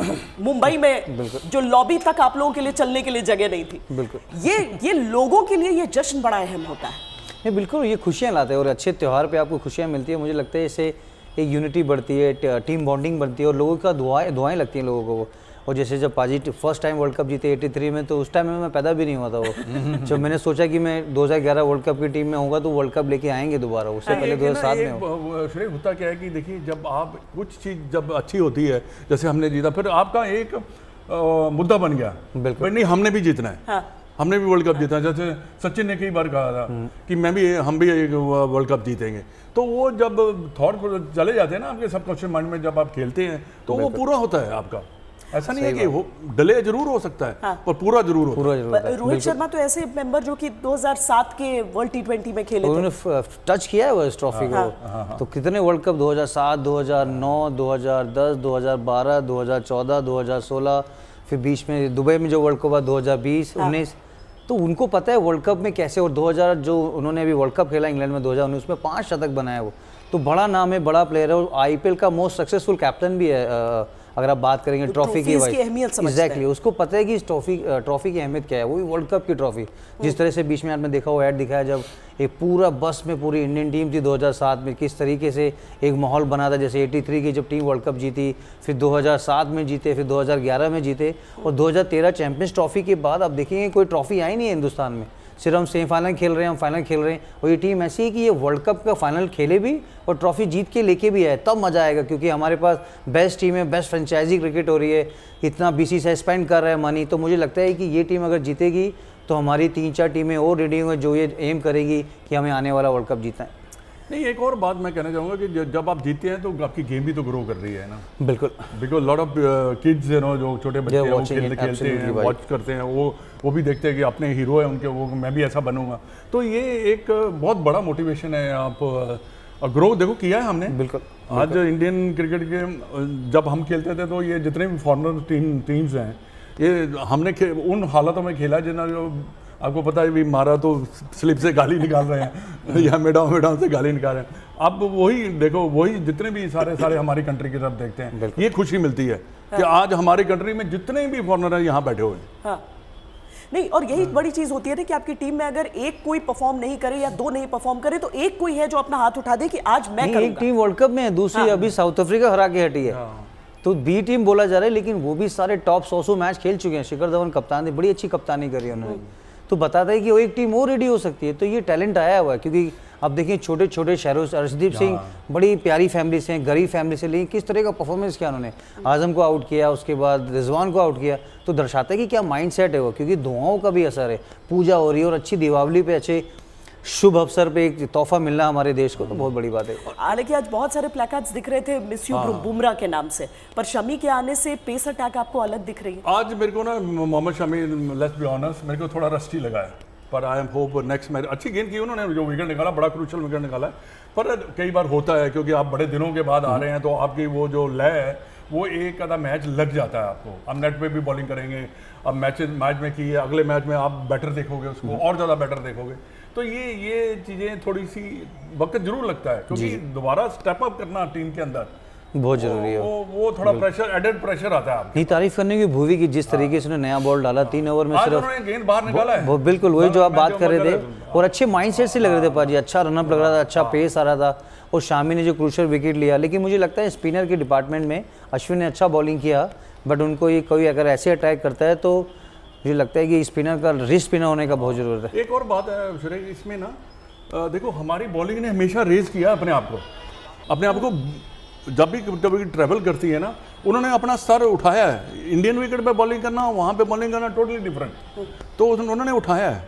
मुंबई में जो लॉबी तक आप लोगों के लिए चलने के लिए जगह नहीं थी। बिल्कुल ये लोगों के लिए ये जश्न बड़ा अहम होता है। नहीं बिल्कुल, ये खुशियाँ लाते हैं और अच्छे त्यौहार पे आपको खुशियाँ मिलती है। मुझे लगता है इससे एक यूनिटी बढ़ती है, टीम बॉन्डिंग बढ़ती है और लोगों का दुआएं लगती हैं लोगों को। और जैसे जब पाजी फर्स्ट टाइम वर्ल्ड कप जीते 83 में, तो उस टाइम में मैं पैदा भी नहीं हुआ था वो। जब मैंने सोचा कि मैं 2011 वर्ल्ड कप की टीम में होऊंगा तो वर्ल्ड कप लेके आएंगे दोबारा, उससे पहले 2007 में हो। श्रेय होता क्या है कि देखिए जब आप कुछ चीज़ जब अच्छी होती है, जैसे हमने जीता, फिर आपका एक मुद्दा बन गया बिल्कुल नहीं हमने भी जीतना है। हाँ। हमने भी वर्ल्ड कप जीता, जैसे सचिन ने कई बार कहा था कि हम भी एक वर्ल्ड कप जीतेंगे। तो वो जब थॉट चले जाते हैं ना आपके सबकॉन्शियस माइंड में, जब आप खेलते हैं तो वो पूरा होता है आपका। ऐसा नहीं है कि वो डिले जरूर हो सकता है, हाँ। पर पूरा जरूर होता है। रोहित शर्मा तो ऐसे मेंबर जो कि 2007 के वर्ल्ड T20 में खेले थे, उन्होंने टच किया है वो इस ट्रॉफी को। हाँ। तो कितने वर्ल्ड कप 2007, 2009, 2010, 2012, 2014, 2016, फिर बीच में दुबई में जो वर्ल्ड कप हुआ 2020, 19, तो उनको पता है वर्ल्ड कप में कैसे। और 2000 जो उन्होंने अभी वर्ल्ड कप खेला इंग्लैंड में 2019 में 5 शतक बनाया वो, तो बड़ा नाम है, बड़ा प्लेयर है और IPL का मोस्ट सक्सेसफुल कैप्टन भी है। अगर आप बात करेंगे ट्रॉफी की एग्जैक्टली, उसको पता है कि इस ट्रॉफी की अहमियत क्या है, वो भी वर्ल्ड कप की ट्रॉफी। जिस तरह से बीच में आपने देखा वो ऐड दिखाया जब एक पूरा बस में पूरी इंडियन टीम थी 2007 में, किस तरीके से एक माहौल बना था। जैसे 83 की जब टीम वर्ल्ड कप जीती, फिर 2007 में जीते, फिर 2011 में जीते और 2013 चैंपियंस ट्रॉफी के बाद आप देखेंगे कोई ट्रॉफी आई नहीं है हिंदुस्तान में। सिर्फ हम सेमीफाइनल खेल रहे हैं, हम फाइनल खेल रहे हैं। और ये टीम ऐसी है कि ये वर्ल्ड कप का फाइनल खेले भी और ट्रॉफी जीत के लेके भी है, तब मज़ा आएगा। क्योंकि हमारे पास बेस्ट टीम है, बेस्ट फ्रेंचाइजी क्रिकेट हो रही है, इतना BCCI स्पेंड कर रहा है मनी। तो मुझे लगता है कि ये टीम अगर जीतेगी तो हमारी 3-4 टीमें और रेडी होंगी जो ये एम करेगी कि हमें आने वाला वर्ल्ड कप जीतना है। नहीं, एक और बात मैं कहना चाहूँगा कि जब आप जीतते हैं तो आपकी गेम भी तो ग्रो कर रही है ना। बिल्कुल, बिकॉज लॉट ऑफ किड्स जो छोटे बच्चे हैं वो खेलते हैं, वॉच करते हैं, वो भी देखते हैं कि अपने हीरो है उनके, वो मैं भी ऐसा बनूंगा। तो ये एक बहुत बड़ा मोटिवेशन है। आप ग्रो देखो किया है हमने। बिल्कुल, आज इंडियन क्रिकेट के जब हम खेलते थे तो ये जितने भी फॉरनर टीम्स हैं, ये हमने उन हालातों में खेला जिन्हें जो आपको पता है भी मारा तो स्लिप से गाली निकाल रहे हैं या मैदान से गाली निकाल रहे हैं। अब वही देखो, वही जितने भी सारे हमारी कंट्री की तरफ देखते हैं, ये खुशी मिलती है कि आज हमारी कंट्री में जितने भी फॉरनर हैं यहाँ बैठे हुए हैं। हाँ। नहीं, और यही बड़ी चीज होती है ना कि आपकी टीम में अगर एक कोई परफॉर्म नहीं करे या 2 नहीं परफॉर्म करे तो एक कोई है जो अपना हाथ उठा दे कि आज मैं करूंगा। एक टीम वर्ल्ड कप में है, दूसरी अभी साउथ अफ्रीका हरा के हटी है, तो B टीम बोला जा रहा है, लेकिन वो भी सारे टॉप 100 मैच खेल चुके हैं। शिखर धवन कप्तान थे, बड़ी अच्छी कप्तानी करी है उन्होंने, तो बताता है कि वो एक टीम और रेडी हो सकती है। तो ये टैलेंट आया हुआ है, क्योंकि अब देखिए छोटे छोटे शहरों से अर्शदीप सिंह बड़ी प्यारी फैमिली से, गरीब फैमिली से, लेकिन किस तरह का परफॉर्मेंस किया उन्होंने। आजम को आउट किया, उसके बाद रिजवान को आउट किया, तो दर्शाता है कि क्या माइंडसेट है वो। क्योंकि दुआओं का भी असर है, पूजा हो रही है और अच्छी दीपावली पे, अच्छे शुभ अवसर पे एक तोहफा मिलना हमारे देश को, तो बहुत बड़ी बात है। हालांकि आज बहुत सारे प्लेकार्ड्स दिख रहे थे मिस यू बुमराह के नाम से, पर शमी के आने से पेस अटैक आपको अलग दिख रही है। आज मेरे को ना Mohammed Shami, let's be honest, मेरे को थोड़ा रस्टी लगा है, पर I am hope next match अच्छी गेंद की उन्होंने, जो विकेट निकाला बड़ा क्रूशियल विकेट निकाला है। पर कई बार होता है क्योंकि आप बड़े दिनों के बाद आ रहे हैं, तो आपकी वो जो लय है वो एक आधा मैच लग जाता है आपको। अब नेट पे भी बॉलिंग करेंगे, अब मैच में की है, अगले मैच में आप बेटर देखोगे उसको, और ज़्यादा बेटर देखोगे। तो ये चीज़ें थोड़ी सी वक्त जरूर लगता है, क्योंकि दोबारा स्टेप अप करना टीम के अंदर बहुत जरूरी है वो थोड़ा प्रेशर, एडेड प्रेशर आता है आपको। नहीं, तारीफ करने की भूवी की जिस तरीके से नया बॉल डाला 3 ओवर में सिर्फ गेंद बाहर निकाला है। बिल्कुल वही जो आप बात कर रहे थे, और अच्छे माइंडसेट से लग रहे थे पाजी, अच्छा रनअप लग रहा था, अच्छा पेस आ रहा था, और शामी ने जो क्रूशियल विकेट लिया। लेकिन मुझे लगता है स्पिनर के डिपार्टमेंट में अश्विन ने अच्छा बॉलिंग किया, बट उनको ये कोई अगर ऐसे अटैक करता है तो मुझे लगता है कि स्पिनर का रिस्ट स्पिनर होने का बहुत जरूरत है। एक और बात है सुरेश इसमें ना, देखो हमारी बॉलिंग ने हमेशा रेज किया अपने आप को, जब भी कभी ट्रैवल करती है ना, उन्होंने अपना स्तर उठाया है। इंडियन विकेट पे बॉलिंग करना, वहाँ पे बॉलिंग करना टोटली डिफरेंट, तो उन्होंने उठाया है।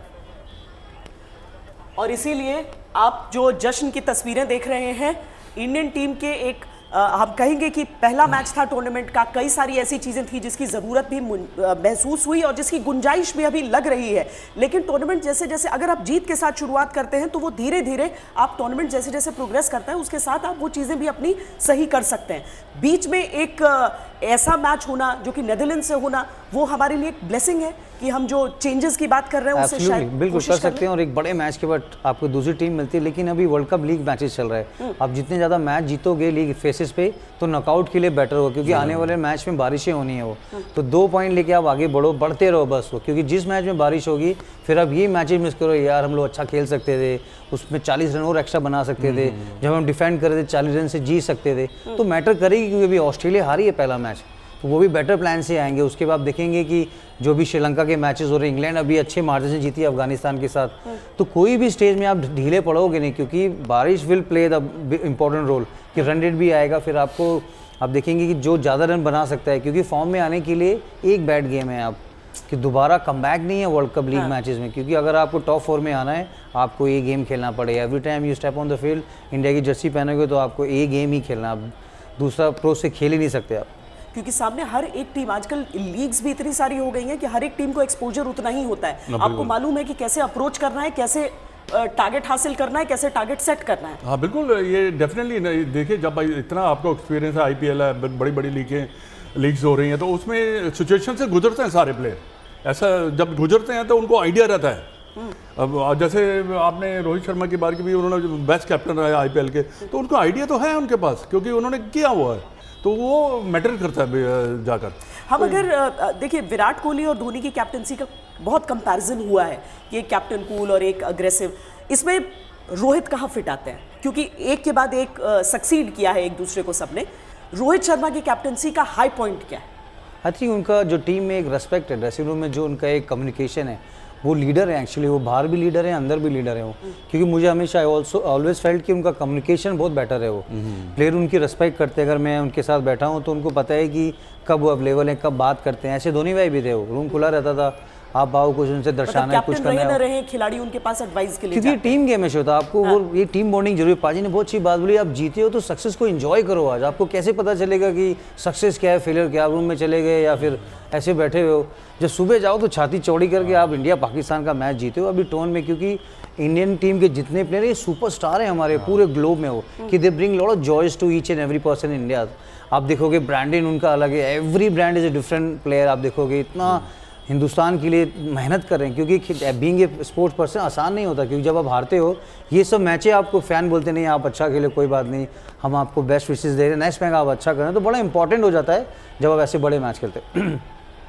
और इसीलिए आप जो जश्न की तस्वीरें देख रहे हैं, इंडियन टीम के एक हम कहेंगे कि पहला मैच था टूर्नामेंट का, कई सारी ऐसी चीज़ें थी जिसकी ज़रूरत भी महसूस हुई और जिसकी गुंजाइश भी अभी लग रही है। लेकिन टूर्नामेंट जैसे जैसे अगर आप जीत के साथ शुरुआत करते हैं तो वो धीरे धीरे आप टूर्नामेंट जैसे जैसे प्रोग्रेस करते हैं उसके साथ आप वो चीज़ें भी अपनी सही कर सकते हैं। बीच में एक ऐसा मैच होना जो कि नीदरलैंड से होना, वो हमारे लिए एक ब्लेसिंग है कि हम जो चेंजेस की बात कर रहे हैं उससे शायद बिल्कुल कर सकते हैं। और एक बड़े मैच के बाद आपको दूसरी टीम मिलती है, लेकिन अभी वर्ल्ड कप लीग मैचेस चल रहे हैं, आप जितने ज़्यादा मैच जीतोगे लीग फेसेस पे तो नॉकआउट के लिए बेटर होगा, क्योंकि आने वाले मैच में बारिशें होनी है। वो तो 2 पॉइंट लेके आप आगे बढ़ो, बढ़ते रहो बस वो, क्योंकि जिस मैच में बारिश होगी फिर आप ये मैचेस मिस करो, यार हम लोग अच्छा खेल सकते थे, उसमें 40 रन और एक्स्ट्रा बना सकते थे, जब हम डिफेंड कर रहे थे 40 रन से जीत सकते थे, तो मैटर करेगी। क्योंकि अभी ऑस्ट्रेलिया हारी है पहला मैच, तो वो भी बेटर प्लान से आएंगे। उसके बाद देखेंगे कि जो भी श्रीलंका के मैचेस हो रहे हैं, इंग्लैंड अभी अच्छे मार्जिन से जीती है अफगानिस्तान के साथ, तो कोई भी स्टेज में आप ढीले पड़ोगे नहीं, क्योंकि बारिश will play the important role कि रन रेट भी आएगा। फिर आपको आप देखेंगे कि जो ज़्यादा रन बना सकता है, क्योंकि फॉर्म में आने के लिए एक बैड गेम है आप कि दोबारा कमबैक नहीं है वर्ल्ड कप लीग मैचेस में, क्योंकि अगर आपको टॉप 4 में आना है आपको ये गेम खेलना पड़ेगा। Every time you step on the field, India की जर्सी पहनोगे तो आपको ये गेम ही खेलना, आप दूसरा अप्रोच से खेल ही नहीं सकते आप, क्योंकि सामने हर एक टीम, आजकल लीग्स भी इतनी सारी हो गई हैं कि हर एक टीम को एक्सपोजर उतना ही होता है। आपको मालूम है कि कैसे अप्रोच करना है, कैसे टारगेट हासिल करना है, कैसे टारगेट सेट करना है। हाँ बिल्कुल, ये डेफिनेटली देखिए जब इतना आपको एक्सपीरियंस है, IPL है, बड़ी बड़ी लीग्स हो रही हैं, तो उसमें सिचुएशन से गुजरते हैं सारे प्लेयर। ऐसा जब गुजरते हैं तो उनको आइडिया रहता है। अब जैसे आपने रोहित शर्मा की बात की भी, उन्होंने बेस्ट कैप्टन रहे IPL के, तो उनको आइडिया तो है उनके पास, क्योंकि उन्होंने किया हुआ है, तो वो मैटर करता है जाकर। हम अगर देखिए विराट कोहली और धोनी की कैप्टनसी का बहुत कंपैरिजन हुआ है कि एक कैप्टन कूल और एक अग्रेसिव, इसमें रोहित कहाँ फिट आते हैं? क्योंकि एक के बाद एक सक्सीड किया है एक दूसरे को सबने। रोहित शर्मा की कैप्टनसी का हाई पॉइंट क्या है? आई थिंक उनका जो टीम में एक रेस्पेक्ट है, ड्रेसिंग रूम में जो उनका एक कम्युनिकेशन है, वो लीडर है एक्चुअली, वो बाहर भी लीडर है, अंदर भी लीडर है वो। क्योंकि मुझे हमेशा ऑलवेज फेल्ट कि उनका कम्युनिकेशन बहुत बेटर है। वो प्लेयर उनकी रिस्पेक्ट करते हैं। अगर मैं उनके साथ बैठा हूँ तो उनको पता है कि कब वो अवेलेबल है, कब बात करते हैं। ऐसे धोनी भाई भी थे, वो रूम खुला रहता था, आप आओ कुछ उनसे दर्शाना है, कुछ करना है, रहे खिलाड़ी उनके पास एडवाइस के लिए, क्योंकि टीम गेम में होता है आपको। वो ये टीम बॉन्डिंग जरूरी। पाजी ने बहुत अच्छी बात बोली, आप जीते हो तो सक्सेस को एंजॉय करो। आज आपको कैसे पता चलेगा कि सक्सेस क्या है, फेलियर क्या? रूम में चले गए या फिर ऐसे बैठे हुए हो, जब सुबह जाओ तो छाती चौड़ी करके आप इंडिया पाकिस्तान का मैच जीते हो अभी टोन में। क्योंकि इंडियन टीम के जितने प्लेयर ये सुपरस्टार हैं हमारे पूरे ग्लोब में, वो कि they bring lot of joys to each and every person in India. आप देखोगे ब्रांडिंग उनका अलग है, every brand is a different player. आप देखोगे इतना हिंदुस्तान के लिए मेहनत कर रहे हैं, क्योंकि बीइंग ए स्पोर्ट्स पर्सन आसान नहीं होता। क्योंकि जब आप हारते हो, ये सब मैचें आपको फैन बोलते नहीं आप अच्छा खेले, कोई बात नहीं, हम आपको बेस्ट विशेस दे रहे हैं, नेक्स्ट मैच आप अच्छा करें, तो बड़ा इंपॉर्टेंट हो जाता है जब आप ऐसे बड़े मैच खेलते हैं।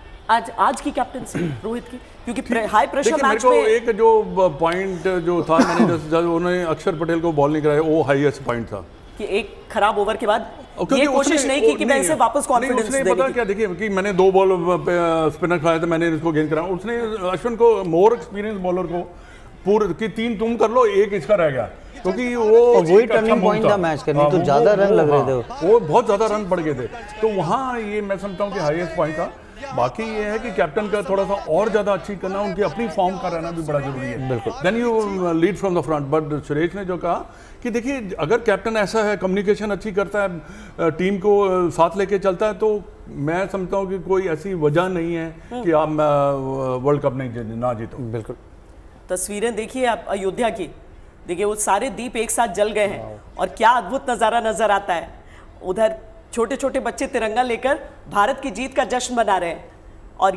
आज की कैप्टनसी रोहित की, क्योंकि हाई प्रेशर मैच में एक जो पॉइंट जो था, मैंने जब उन्होंने अक्षर पटेल को बॉल नहीं कराया, वो हाईएस्ट पॉइंट था कि एक खराब ओवर के बाद ये कोशिश नहीं की कि मैं इसे वापस कॉन्फिडेंस देने की। पता क्या, देखिए कि मैंने 2 बॉल स्पिनर खाया था, मैंने इसको गेंद कराया। उसने अश्विन को, मोर एक्सपीरियंस बॉलर को, पूरे की 3 तुम कर लो, 1 इसका रह गया, क्योंकि वही टर्निंग पॉइंट था मैच का। नहीं तो ज्यादा रन लग रहे थे, वो बहुत ज्यादा रन पड़ गए थे, तो वहाँ ये मैं समझता हूँ कि हाईएस्ट पॉइंट था। बाकी ये है कि कैप्टन का थोड़ा सा और ज्यादा अच्छी करना, उनकी अपनी फॉर्म का रहना भी बड़ा जरूरी है। बिल्कुल, then you lead from the front. But Suresh ने जो कहा कि देखिए अगर कैप्टन ऐसा है, कम्युनिकेशन अच्छी करता है, टीम को साथ लेके चलता है, तो मैं समझता हूँ कि कोई ऐसी वजह नहीं है कि आप वर्ल्ड कप ना जीतो। बिल्कुल। तस्वीरें देखिए आप अयोध्या की, देखिए वो सारे दीप एक साथ जल गए हैं और क्या अद्भुत नज़ारा नजर आता है। उधर छोटे छोटे बच्चे तिरंगा लेकर भारत की जीत का जश्न मना रहे हैं, और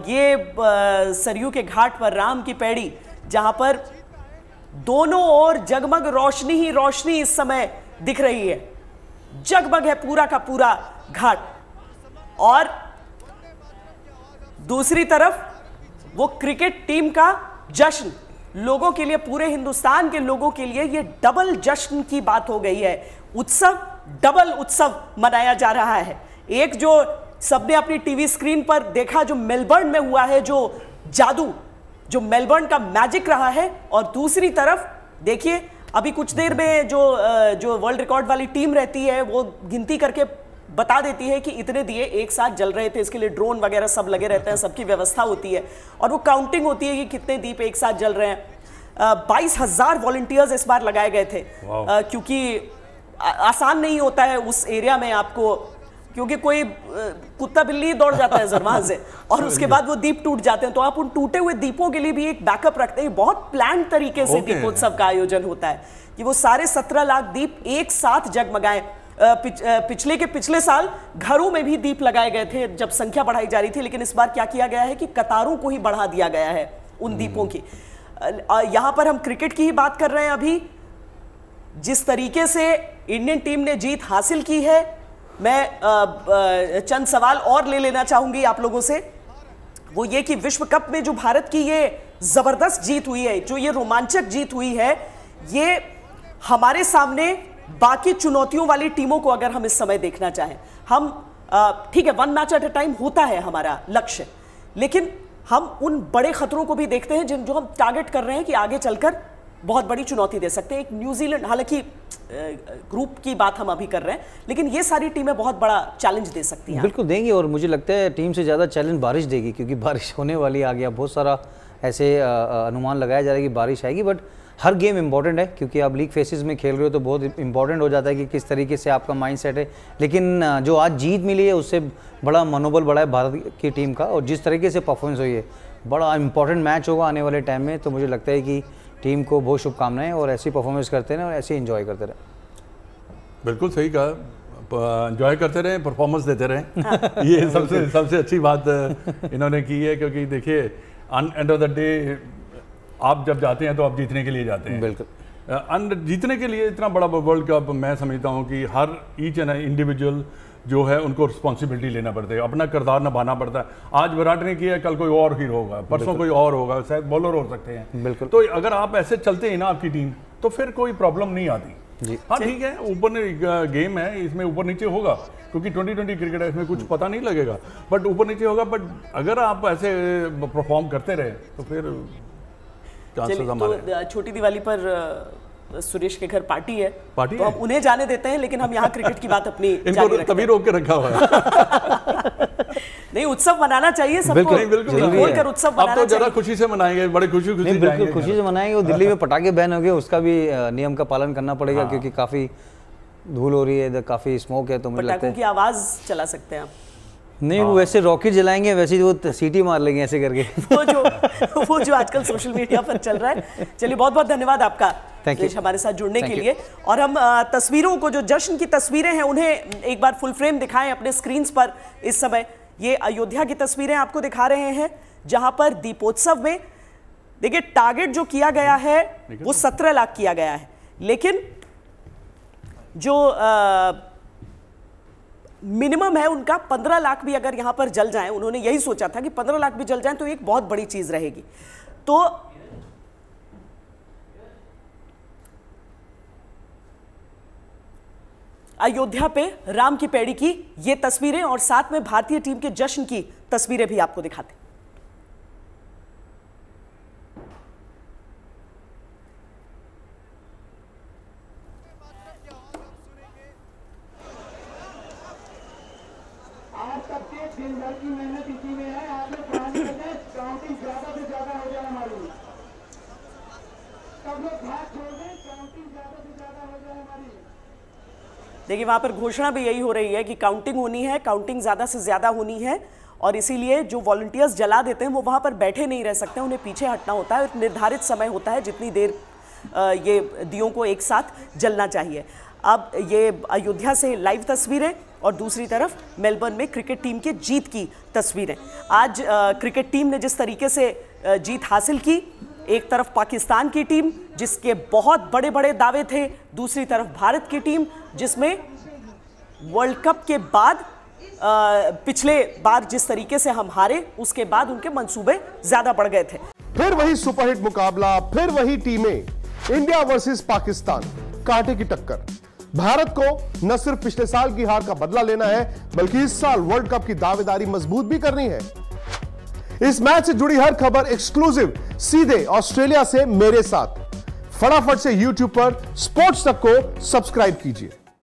ये सरयू के घाट पर राम की पैड़ी, जहां पर दोनों ओर जगमग रोशनी ही रोशनी इस समय दिख रही है। जगमग है पूरा का पूरा घाट, और दूसरी तरफ वो क्रिकेट टीम का जश्न। लोगों के लिए, पूरे हिंदुस्तान के लोगों के लिए ये डबल जश्न की बात हो गई है। उत्सव, डबल उत्सव मनाया जा रहा है। एक जो सबने अपनी टीवी स्क्रीन पर देखा, जो मेलबर्न में हुआ है, जो जादू, जो मेलबर्न का मैजिक रहा है, और दूसरी तरफ देखिए अभी कुछ देर में जो वर्ल्ड रिकॉर्ड वाली टीम रहती है वो गिनती करके बता देती है कि इतने दिए एक साथ जल रहे थे। इसके लिए ड्रोन वगैरह सब लगे रहते हैं, सबकी व्यवस्था होती है, और वो काउंटिंग होती है कि कितने दीप एक साथ जल रहे हैं। 22,000 वॉलंटियर्स इस बार लगाए गए थे, क्योंकि आसान नहीं होता है उस एरिया में आपको, क्योंकि कोई कुत्ता बिल्ली दौड़ जाता है वहां से, और उसके बाद वो दीप टूट जाते हैं, तो आप उन टूटे हुए दीपों के लिए भी एक बैकअप रखते हैं। बहुत प्लान तरीके से दीपोत्सव का आयोजन होता है कि वो सारे 17 लाख दीप एक साथ जगमगाए। पिछले साल घरों में भी दीप लगाए गए थे जब संख्या बढ़ाई जा रही थी, लेकिन इस बार क्या किया गया है कि कतारों को ही बढ़ा दिया गया है उन दीपों की। यहां पर हम क्रिकेट की ही बात कर रहे हैं अभी। जिस तरीके से इंडियन टीम ने जीत हासिल की है, मैं चंद सवाल और ले लेना चाहूंगी आप लोगों से। वो ये कि विश्व कप में जो भारत की ये जबरदस्त जीत हुई है, जो ये रोमांचक जीत हुई है, ये हमारे सामने बाकी चुनौतियों वाली टीमों को अगर हम इस समय देखना चाहें, हम ठीक है 1 मैच एट अ टाइम होता है हमारा लक्ष्य, लेकिन हम उन बड़े खतरों को भी देखते हैं जो हम टारगेट कर रहे हैं कि आगे चलकर बहुत बड़ी चुनौती दे सकते हैं। एक न्यूजीलैंड, हालांकि ग्रुप की बात हम अभी कर रहे हैं, लेकिन ये सारी टीमें बहुत बड़ा चैलेंज दे सकती हैं। बिल्कुल देंगी, और मुझे लगता है टीम से ज़्यादा चैलेंज बारिश देगी, क्योंकि बारिश होने वाली आ गया। बहुत सारा ऐसे अनुमान लगाया जा रहा है कि बारिश आएगी, बट हर गेम इंपॉर्टेंट है, क्योंकि आप लीग फेसेस में खेल रहे हो तो बहुत इंपॉर्टेंट हो जाता है कि किस तरीके से आपका माइंडसेट है। लेकिन जो आज जीत मिली है उससे बड़ा मनोबल बढ़ा है भारत की टीम का, और जिस तरीके से परफॉर्मेंस हुई है, बड़ा इंपॉर्टेंट मैच होगा आने वाले टाइम में। तो मुझे लगता है कि टीम को बहुत शुभकामनाएं, और ऐसी परफॉर्मेंस करते रहें और ऐसे एंजॉय करते रहें। बिल्कुल सही कहा, एंजॉय करते रहें, परफॉर्मेंस देते रहें। ये सबसे अच्छी बात इन्होंने की है, क्योंकि देखिए एंड ऑफ द डे आप जब जाते हैं तो आप जीतने के लिए जाते हैं। बिल्कुल जीतने के लिए इतना बड़ा वर्ल्ड कप, मैं समझता हूँ कि हर ईच एंड इंडिविजुअल जो है उनको रिस्पॉन्सिबिलिटी लेना पड़ता है, अपना किरदार निभाना पड़ता है। आज विराट ने किया, कल कोई और हीरो होगा, परसों कोई और होगा, शायद बॉलर हो सकते हैं। बिल्कुल। तो अगर आप ऐसे चलते हैं ना आपकी टीम, तो फिर कोई प्रॉब्लम नहीं आती जी। हाँ ठीक है, ऊपर गेम है, इसमें ऊपर नीचे होगा, क्योंकि 2020 क्रिकेट है, इसमें कुछ पता नहीं लगेगा, बट ऊपर नीचे होगा। बट अगर आप ऐसे परफॉर्म करते रहे तो फिर तो छोटी दिवाली पर सुरेश के घर पार्टी है, तो हम उन्हें जाने देते हैं, लेकिन हम यहाँ क्रिकेट की बात अपनी इनको तभी रोक के रखा हुआ है। नहीं, उत्सव मनाना चाहिए सबको, बोलकर उत्सव मनाना चाहिए। अब तो जरा खुशी से मनाएंगे, बड़े खुशी से मनाएंगे। और दिल्ली में पटाखे बैन हो गए, उसका भी नियम का पालन करना पड़ेगा, क्योंकि काफी धूल हो रही है, काफी स्मोक है, तो मुझे लगता है की आवाज चला सकते हैं आप। नहीं, वो वैसे रॉकेट जलाएंगे, वैसे ही वो सीटी मार लेंगे ऐसे करके। वो जो आजकल सोशल मीडिया पर चल रहा है। चलिए, बहुत बहुत धन्यवाद आपका हमारे साथ जुड़ने के लिए। और हम तस्वीरों को, जो जश्न की तस्वीरें हैं, उन्हें एक बार फुल फ्रेम दिखाएं अपने स्क्रीन पर। इस समय ये अयोध्या की तस्वीरें आपको दिखा रहे हैं, जहां पर दीपोत्सव में देखिए टारगेट जो किया गया है वो 17 लाख किया गया है, लेकिन जो मिनिमम है उनका 15 लाख भी अगर यहां पर जल जाएं, उन्होंने यही सोचा था कि 15 लाख भी जल जाएं तो एक बहुत बड़ी चीज रहेगी। तो अयोध्या पे राम की पैड़ी की ये तस्वीरें और साथ में भारतीय टीम के जश्न की तस्वीरें भी आपको दिखाते हैं। दिन भर की मेहनत इसी में है। आपने पानी में काउंटिंग ज्यादा से ज्यादा हो जाए हमारी, सब लोग भाग छोड़ दें, काउंटिंग ज्यादा से ज्यादा हो जाए हमारी। देखिए, वहां पर घोषणा भी यही हो रही है कि काउंटिंग होनी है, काउंटिंग ज्यादा से ज्यादा होनी है, और इसीलिए जो वॉलंटियर्स जला देते हैं वो वहां पर बैठे नहीं रह सकते, उन्हें पीछे हटना होता है। एक निर्धारित समय होता है जितनी देर ये दियों को एक साथ जलना चाहिए। अब ये अयोध्या से लाइव तस्वीरें और दूसरी तरफ मेलबर्न में क्रिकेट टीम के जीत की तस्वीरें। आज क्रिकेट टीम ने जिस तरीके से जीत हासिल की, एक तरफ पाकिस्तान की टीम जिसके बहुत बड़े बड़े दावे थे, दूसरी तरफ भारत की टीम जिसमें वर्ल्ड कप के बाद पिछले बार जिस तरीके से हम हारे उसके बाद उनके मंसूबे ज्यादा बढ़ गए थे। फिर वही सुपरहिट मुकाबला, फिर वही टीमें, इंडिया वर्सेस पाकिस्तान, कांटे की टक्कर। भारत को न सिर्फ पिछले साल की हार का बदला लेना है बल्कि इस साल वर्ल्ड कप की दावेदारी मजबूत भी करनी है। इस मैच से जुड़ी हर खबर एक्सक्लूसिव सीधे ऑस्ट्रेलिया से मेरे साथ। फटाफट से YouTube पर स्पोर्ट्स तक को सब्सक्राइब कीजिए।